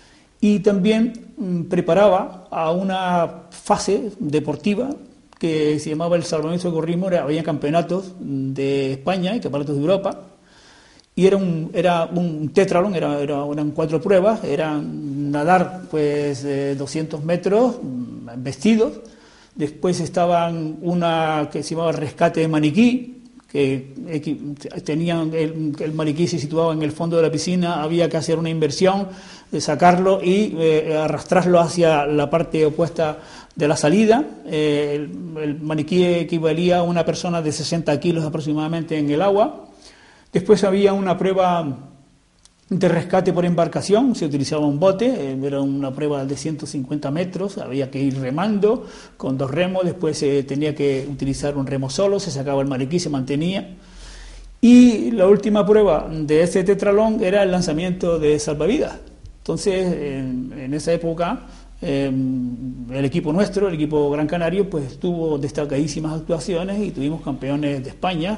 Y también mmm, preparaba a una fase deportiva que se llamaba el salvamento y socorrismo. Había campeonatos de España y campeonatos de Europa. Y era un, era un tetralón, era, era, eran cuatro pruebas, eran nadar pues eh, doscientos metros vestidos, después estaban una que se llamaba rescate de maniquí, que tenían el, el maniquí se situaba en el fondo de la piscina, había que hacer una inversión, de sacarlo y eh, arrastrarlo hacia la parte opuesta de la salida. Eh, el, el maniquí equivalía a una persona de sesenta kilos aproximadamente en el agua. Después había una prueba de rescate por embarcación, se utilizaba un bote, eh, era una prueba de ciento cincuenta metros, había que ir remando con dos remos, después se eh, tenía que utilizar un remo solo, se sacaba el maniquí, se mantenía. Y la última prueba de este tetralón era el lanzamiento de salvavidas. Entonces, en, en esa época, eh, el equipo nuestro, el equipo Gran Canario, pues tuvo destacadísimas actuaciones y tuvimos campeones de España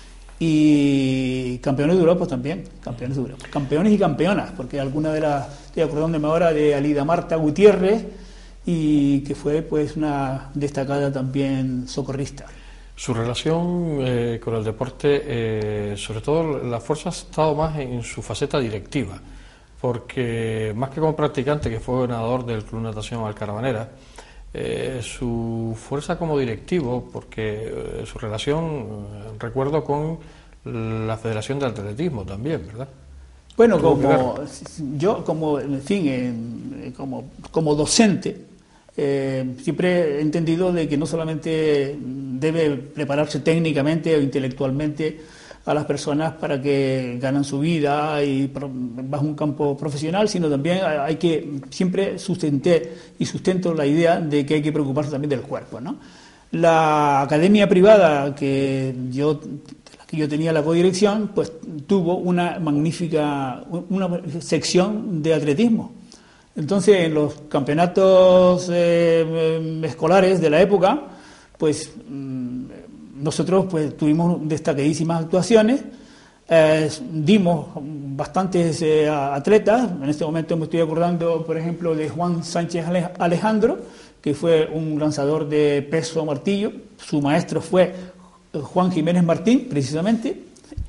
y campeones de Europa también, campeones de Europa, campeones y campeonas, porque alguna de las, estoy acordándome ahora de Alida Marta Gutiérrez, y que fue pues una destacada también socorrista. Su relación eh, con el deporte, eh, sobre todo la fuerza ha estado más en su faceta directiva, porque más que como practicante, que fue nadador del Club Natación Alcaravanera, eh, su fuerza como directivo, porque eh, su relación, eh, recuerdo, con la Federación de Atletismo también, ¿verdad? Bueno, como yo, como en fin, eh, como, como docente, eh, siempre he entendido de que no solamente debe prepararse técnicamente o intelectualmente a las personas para que ganen su vida y bajo un campo profesional, sino también hay que siempre sustentar y sustento la idea de que hay que preocuparse también del cuerpo, ¿no? La academia privada que yo que yo tenía la codirección, pues tuvo una magnífica una sección de atletismo. Entonces, en los campeonatos eh, escolares de la época, pues nosotros pues tuvimos destacadísimas actuaciones, eh, dimos bastantes eh, atletas. En este momento me estoy acordando, por ejemplo, de Juan Sánchez Alejandro, que fue un lanzador de peso martillo. Su maestro fue Juan Jiménez Martín, precisamente,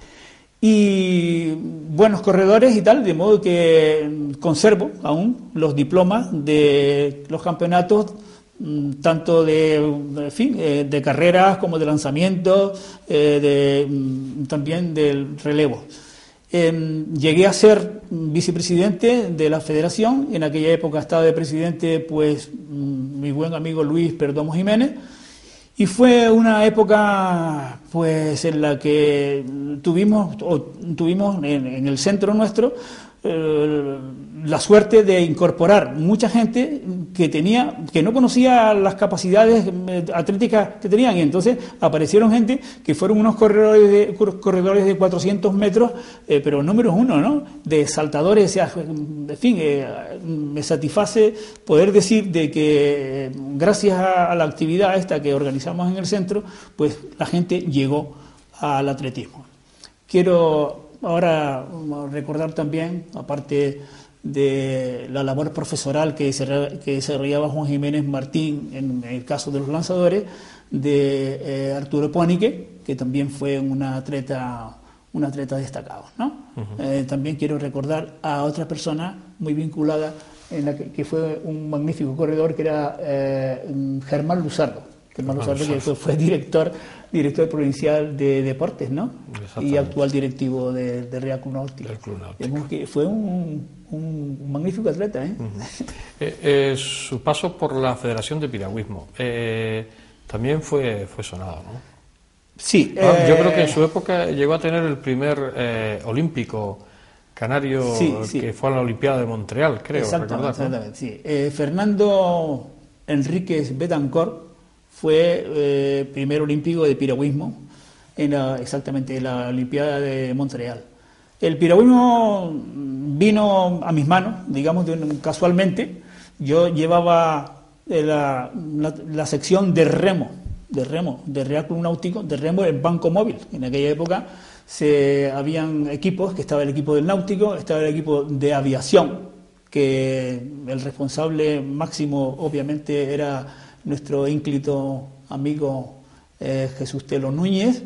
y buenos corredores y tal, de modo que conservo aún los diplomas de los campeonatos, tanto de, en fin, eh, de carreras como de lanzamientos, eh, de, también del relevo. Eh, llegué a ser vicepresidente de la federación. En aquella época estaba de presidente pues mi buen amigo Luis Perdomo Jiménez, y fue una época pues en la que tuvimos, o tuvimos en, en el centro nuestro eh, la suerte de incorporar mucha gente que tenía, que no conocía las capacidades atléticas que tenían, y entonces aparecieron gente que fueron unos corredores de, corredores de cuatrocientos metros, eh, pero números uno, ¿no? De saltadores. O sea, en fin, eh, me satisface poder decir de que eh, gracias a, a la actividad esta que organizamos en el centro, pues la gente llegó al atletismo. Quiero ahora recordar también, aparte de la labor profesoral que desarrollaba Juan Jiménez Martín en el caso de los lanzadores, de eh, Arturo Pónique, que también fue un atleta, un atleta destacado, ¿no? Uh-huh. Eh, también quiero recordar a otra persona muy vinculada, en la que, que fue un magnífico corredor, que era eh, Germán Luzardo. Germán Luzardo, que fue, fue director, director provincial de deportes, ¿no? Y actual directivo de, de Real Club Náutico. Del Club Náutico. Que fue un, un magnífico atleta, ¿eh? Uh-huh. eh, eh su paso por la Federación de Piragüismo eh, también fue, fue sonado, ¿no? Sí. Ah, eh, yo creo que en su época llegó a tener el primer eh, olímpico canario, sí, sí, que fue a la Olimpiada de Montreal, creo. Exactamente, recordar, ¿no? exactamente, sí. Eh, Fernando Enríquez Betancourt fue eh, primer olímpico de piragüismo en la, exactamente en la Olimpiada de Montreal. El piragüismo vino a mis manos, digamos, de un, casualmente. Yo llevaba la, la, la sección de remo, de remo, de Real Club Náutico, de remo en Banco Móvil. En aquella época se habían equipos, que estaba el equipo del Náutico, estaba el equipo de aviación, que el responsable máximo obviamente era nuestro ínclito amigo eh, Jesús Telo Núñez.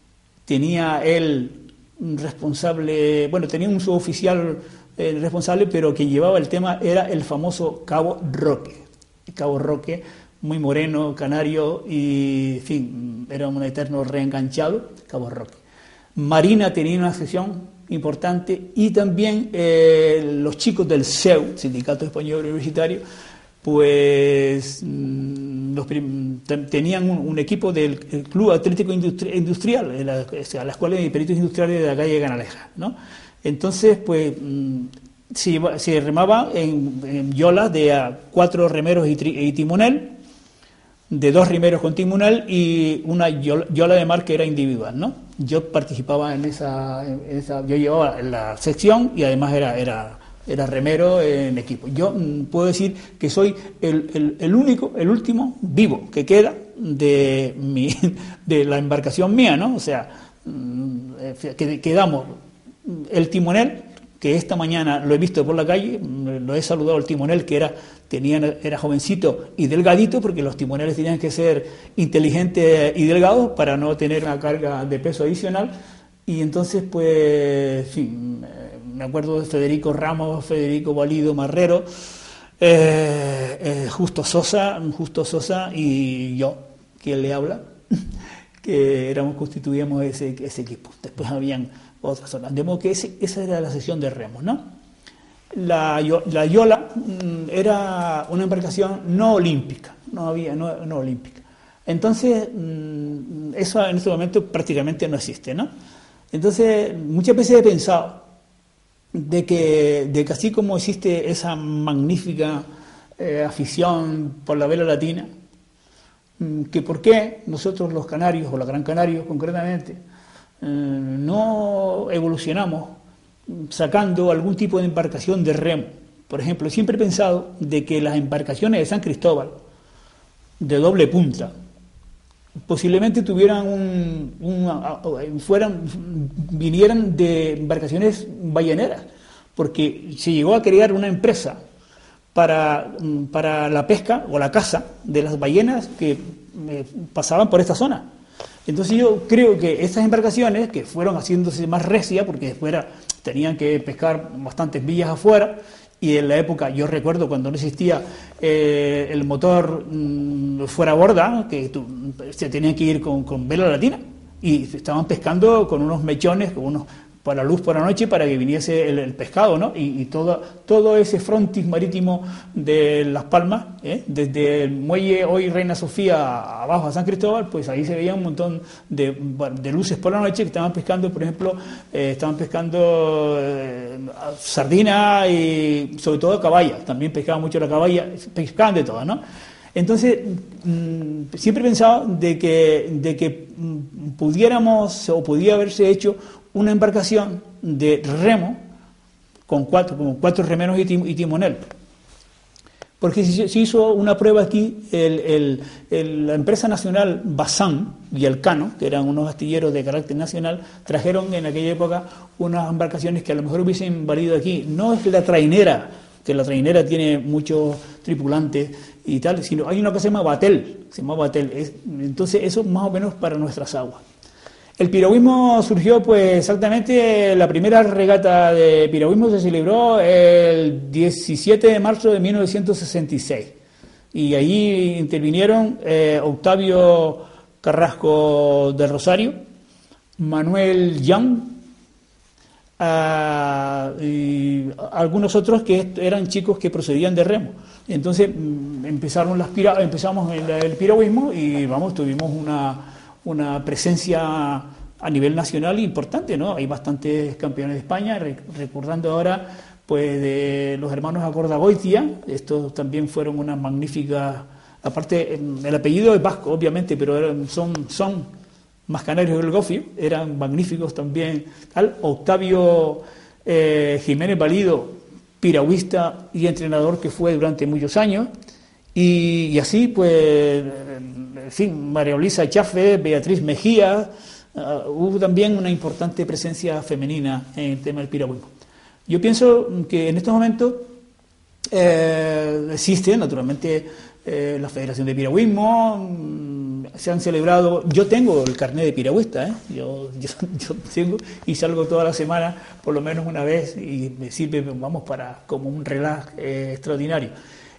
Tenía él responsable, bueno, tenía un suboficial eh, responsable, pero quien llevaba el tema era el famoso Cabo Roque. El Cabo Roque, muy moreno, canario, y en fin, era un eterno reenganchado, Cabo Roque. Marina tenía una sección importante, y también eh, los chicos del S E U, Sindicato Español Universitario, pues los, tenían un, un equipo del Club Atlético Industri Industrial, en la, o sea, la Escuela de Peritos Industriales de la calle Canaleja, ¿no? Entonces, pues se, se remaba en, en yolas de a cuatro remeros y, tri, y timonel, de dos remeros con timonel y una yola, yola de mar que era individual, ¿no? Yo participaba en esa, en esa, yo llevaba la sección y además era, era, era remero en equipo. Yo mm, puedo decir que soy el, el, el único, el último vivo que queda de mi, de la embarcación mía, ¿no? O sea, mm, que, quedamos el timonel, que esta mañana lo he visto por la calle, lo he saludado al timonel, que era, tenía, era jovencito y delgadito, porque los timoneles tenían que ser inteligentes y delgados para no tener una carga de peso adicional. Y entonces, pues, en fin, me acuerdo de Federico Ramos, Federico Valido Marrero, eh, eh, Justo Sosa, Justo Sosa y yo, quien le habla, que éramos, constituíamos ese, ese equipo. Después habían otras zonas. De modo que ese, esa era la sección de remos, ¿no? La, la yola mm, era una embarcación no olímpica, no había, no, no olímpica. Entonces, mmm, eso en este momento prácticamente no existe, ¿no? Entonces, muchas veces he pensado de que, de que así como existe esa magnífica eh, afición por la vela latina, mmm, que por qué nosotros los canarios, o la Gran Canaria concretamente, eh, no evolucionamos sacando algún tipo de embarcación de remo. Por ejemplo, siempre he pensado de que las embarcaciones de San Cristóbal, de doble punta, posiblemente tuvieran un, un fueran vinieran de embarcaciones balleneras, porque se llegó a crear una empresa para, para la pesca o la caza de las ballenas que eh, pasaban por esta zona. Entonces yo creo que estas embarcaciones, que fueron haciéndose más recias, porque después era, tenían que pescar bastantes millas afuera, y en la época, yo recuerdo cuando no existía eh, el motor mmm, fuera borda, que tú, se tenían que ir con, con vela latina, y estaban pescando con unos mechones, con unos para luz por la noche, para que viniese el, el pescado, ¿no? Y, y todo, todo ese frontis marítimo de Las Palmas, ¿eh? Desde el muelle hoy Reina Sofía abajo a San Cristóbal, pues ahí se veía un montón de, de luces por la noche que estaban pescando, por ejemplo, eh, estaban pescando eh, sardina y sobre todo caballa, también pescaban mucho la caballa, pescaban de todo, ¿no? Entonces, mmm, siempre he pensado de que, de que mmm, pudiéramos o podía haberse hecho una embarcación de remo con cuatro, con cuatro remeros y, tim, y timonel. Porque se, se hizo una prueba aquí, el, el, el, la empresa nacional Bazán y Elcano, que eran unos astilleros de carácter nacional, trajeron en aquella época unas embarcaciones que a lo mejor hubiesen valido aquí. No es la trainera, que la trainera tiene muchos tripulantes y tal, sino hay una que se llama batel, se llama batel. Es, entonces eso más o menos para nuestras aguas. El piragüismo surgió, pues exactamente, la primera regata de piragüismo se celebró el diecisiete de marzo de mil novecientos sesenta y seis. Y ahí intervinieron eh, Octavio Carrasco del Rosario, Manuel Young, uh, y algunos otros que eran chicos que procedían de remo. Entonces empezaron las pira empezamos el, el piragüismo y vamos, tuvimos una... una presencia a nivel nacional importante, ¿no? Hay bastantes campeones de España, recordando ahora pues de los hermanos Acordagoitia, estos también fueron unas magníficas, aparte el apellido es vasco obviamente, pero eran, son, son más canarios del Gofio, eran magníficos también, tal, Octavio eh, Jiménez Valido, piragüista y entrenador que fue durante muchos años, y, y así pues... En fin, María Luisa Chafe, Beatriz Mejía, uh, hubo también una importante presencia femenina en el tema del piragüismo. Yo pienso que en estos momentos eh, existe, naturalmente, eh, la Federación de Piragüismo, mmm, se han celebrado, yo tengo el carnet de piragüista, ¿eh? yo, yo, yo tengo y salgo toda la semana, por lo menos una vez, y me sirve, vamos, para como un relax eh, extraordinario.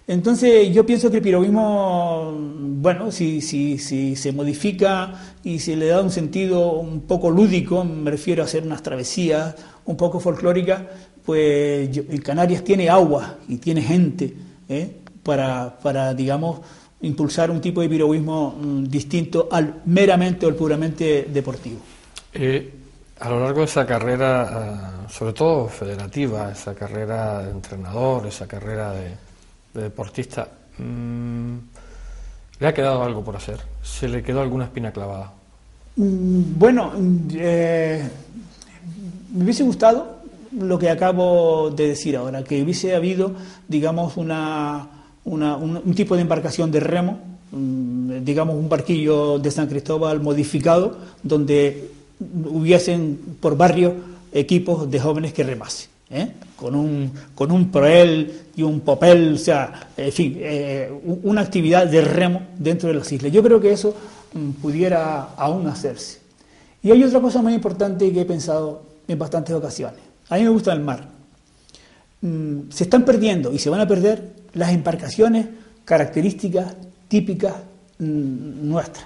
Entonces yo pienso que el piragüismo, bueno, si, si, si se modifica y se le da un sentido un poco lúdico, me refiero a hacer unas travesías un poco folclóricas, pues yo, en Canarias tiene agua y tiene gente, ¿eh? para, para, digamos, impulsar un tipo de piragüismo mm, distinto al meramente o al puramente deportivo. Eh, a lo largo de esa carrera, sobre todo federativa, esa carrera de entrenador, esa carrera de, de deportista, mmm, ¿le ha quedado algo por hacer? ¿Se le quedó alguna espina clavada? Mm, bueno, eh, me hubiese gustado lo que acabo de decir ahora, que hubiese habido, digamos, una, una, un, un tipo de embarcación de remo, um, digamos un barquillo de San Cristóbal modificado, donde hubiesen por barrio equipos de jóvenes que remasen, ¿eh? con un con un proel y un popel, o sea, en fin, eh, una actividad de remo dentro de las islas. Yo creo que eso um, pudiera aún hacerse. Y hay otra cosa muy importante que he pensado en bastantes ocasiones. A mí me gusta el mar. Mm, se están perdiendo y se van a perder las embarcaciones características típicas mm, nuestras.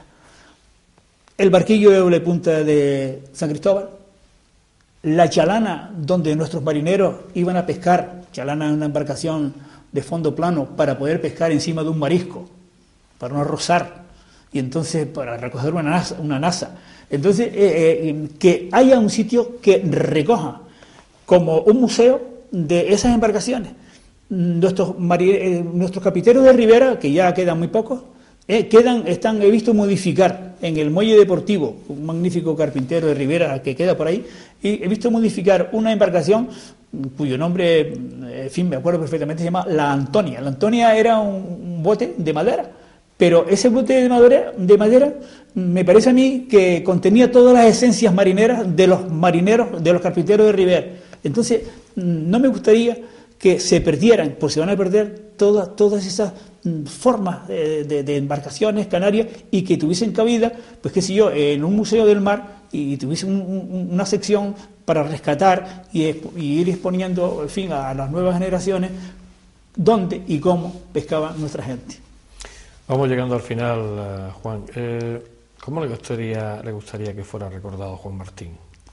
El barquillo de doble punta de San Cristóbal, la chalana donde nuestros marineros iban a pescar, chalana es una embarcación de fondo plano para poder pescar encima de un marisco, para no rozar, y entonces para recoger una nasa. Una nasa. Entonces, eh, eh, que haya un sitio que recoja como un museo de esas embarcaciones. Nuestros, marine, eh, nuestros capiteros de ribera, que ya quedan muy pocos, eh, quedan, están, he visto modificar en el muelle deportivo, un magnífico carpintero de ribera que queda por ahí, y he visto modificar una embarcación cuyo nombre, en fin, me acuerdo perfectamente, se llama La Antonia. La Antonia era un, un bote de madera, pero ese bote de madera, de madera me parece a mí que contenía todas las esencias marineras de los marineros, de los carpinteros de ribera. Entonces, no me gustaría que se perdieran, pues se van a perder todas, todas esas formas de, de, de embarcaciones canarias y que tuviesen cabida, pues qué sé yo, en un museo del mar y tuviesen un, un, una sección para rescatar y, y ir exponiendo, en fin, a las nuevas generaciones dónde y cómo pescaba nuestra gente. Vamos llegando al final, uh, Juan. Eh, ¿Cómo le gustaría, le gustaría que fuera recordado Juan Martín?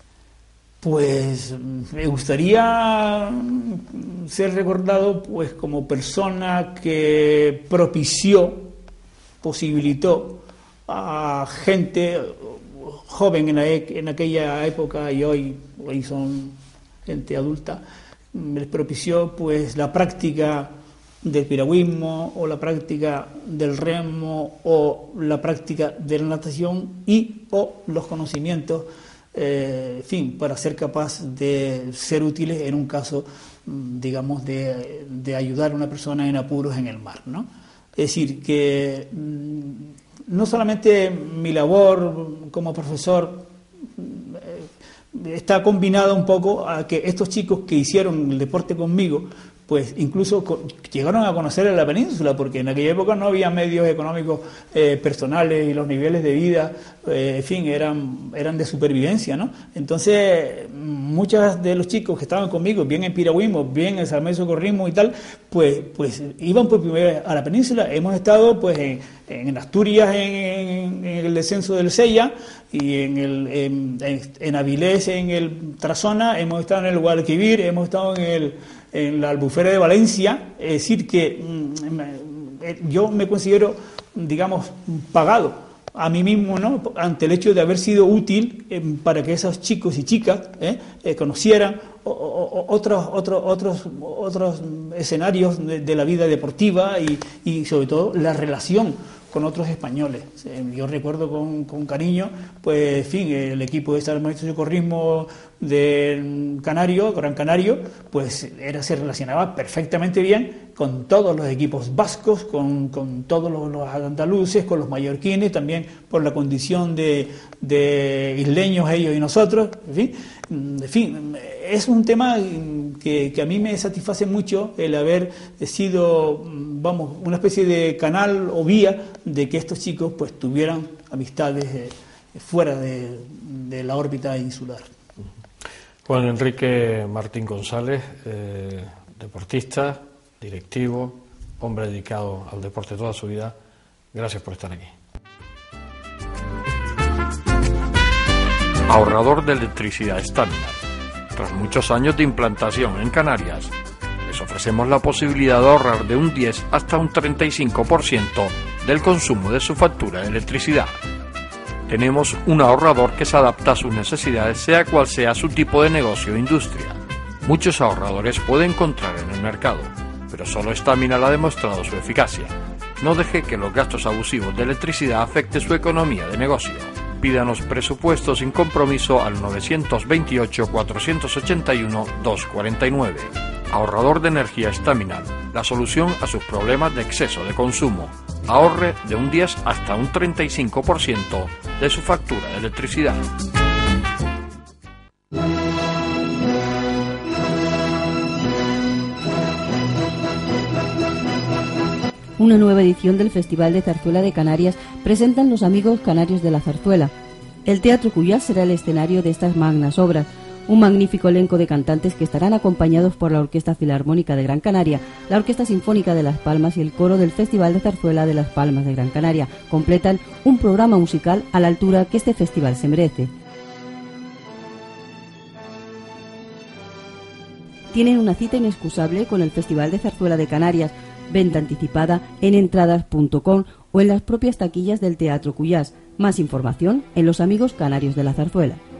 Pues me gustaría ser recordado pues como persona que propició, posibilitó a gente joven en, la, en aquella época y hoy, hoy son gente adulta, les propició pues la práctica del piragüismo o la práctica del remo o la práctica de la natación y o los conocimientos, eh, en fin, para ser capaz de ser útiles en un caso, digamos, de, de ayudar a una persona en apuros en el mar, ¿no? Es decir, que no solamente mi labor como profesor eh, está combinada un poco a que estos chicos que hicieron el deporte conmigo, pues incluso llegaron a conocer la península, porque en aquella época no había medios económicos eh, personales y los niveles de vida, eh, en fin, eran, eran de supervivencia, ¿no? Entonces, muchos de los chicos que estaban conmigo, bien en piragüismo, bien en salvamento y socorrismo y tal, pues, pues iban por primera vez a la península. Hemos estado pues en, en Asturias, en, en el descenso del Sella, y en, el, en, en Avilés, en el Tarazona, hemos estado en el Guadalquivir, hemos estado en el en la Albufera de Valencia. Es decir, que mm, yo me considero, digamos, pagado a mí mismo, ¿no?, ante el hecho de haber sido útil eh, para que esos chicos y chicas eh, eh, conocieran o, o, otros, otros, otros, otros escenarios de, de la vida deportiva y, y sobre todo la relación con otros españoles. Yo recuerdo con, con cariño, pues, en fin, el equipo de salvamento y socorrismo del Canario, Gran Canario, pues era, se relacionaba perfectamente bien con todos los equipos vascos, con, con todos los, los andaluces, con los mallorquines, también por la condición de, de isleños ellos y nosotros, en fin, en fin, es un tema que, que a mí me satisface mucho el haber sido, vamos, una especie de canal o vía de que estos chicos pues tuvieran amistades eh, fuera de, de la órbita insular. Juan Enrique Martín González, eh, deportista, directivo, hombre dedicado al deporte toda su vida. Gracias por estar aquí. Ahorrador de electricidad Staminar. Tras muchos años de implantación en Canarias, les ofrecemos la posibilidad de ahorrar de un diez hasta un treinta y cinco por ciento del consumo de su factura de electricidad. Tenemos un ahorrador que se adapta a sus necesidades, sea cual sea su tipo de negocio o industria. Muchos ahorradores puede encontrar en el mercado, pero solo Staminar ha demostrado su eficacia. No deje que los gastos abusivos de electricidad afecten su economía de negocio. Pídanos presupuesto sin compromiso al nueve dos ocho, cuatro ocho uno, dos cuatro nueve. Ahorrador de energía Staminar, la solución a sus problemas de exceso de consumo. Ahorre de un diez hasta un treinta y cinco por ciento de su factura de electricidad. Una nueva edición del Festival de Zarzuela de Canarias presentan los amigos canarios de la zarzuela. El Teatro Cuyás será el escenario de estas magnas obras. Un magnífico elenco de cantantes que estarán acompañados por la Orquesta Filarmónica de Gran Canaria, la Orquesta Sinfónica de Las Palmas y el Coro del Festival de Zarzuela de Las Palmas de Gran Canaria completan un programa musical a la altura que este festival se merece. Tienen una cita inexcusable con el Festival de Zarzuela de Canarias, venta anticipada en entradas punto com o en las propias taquillas del Teatro Cuyás. Más información en Los Amigos Canarios de la Zarzuela.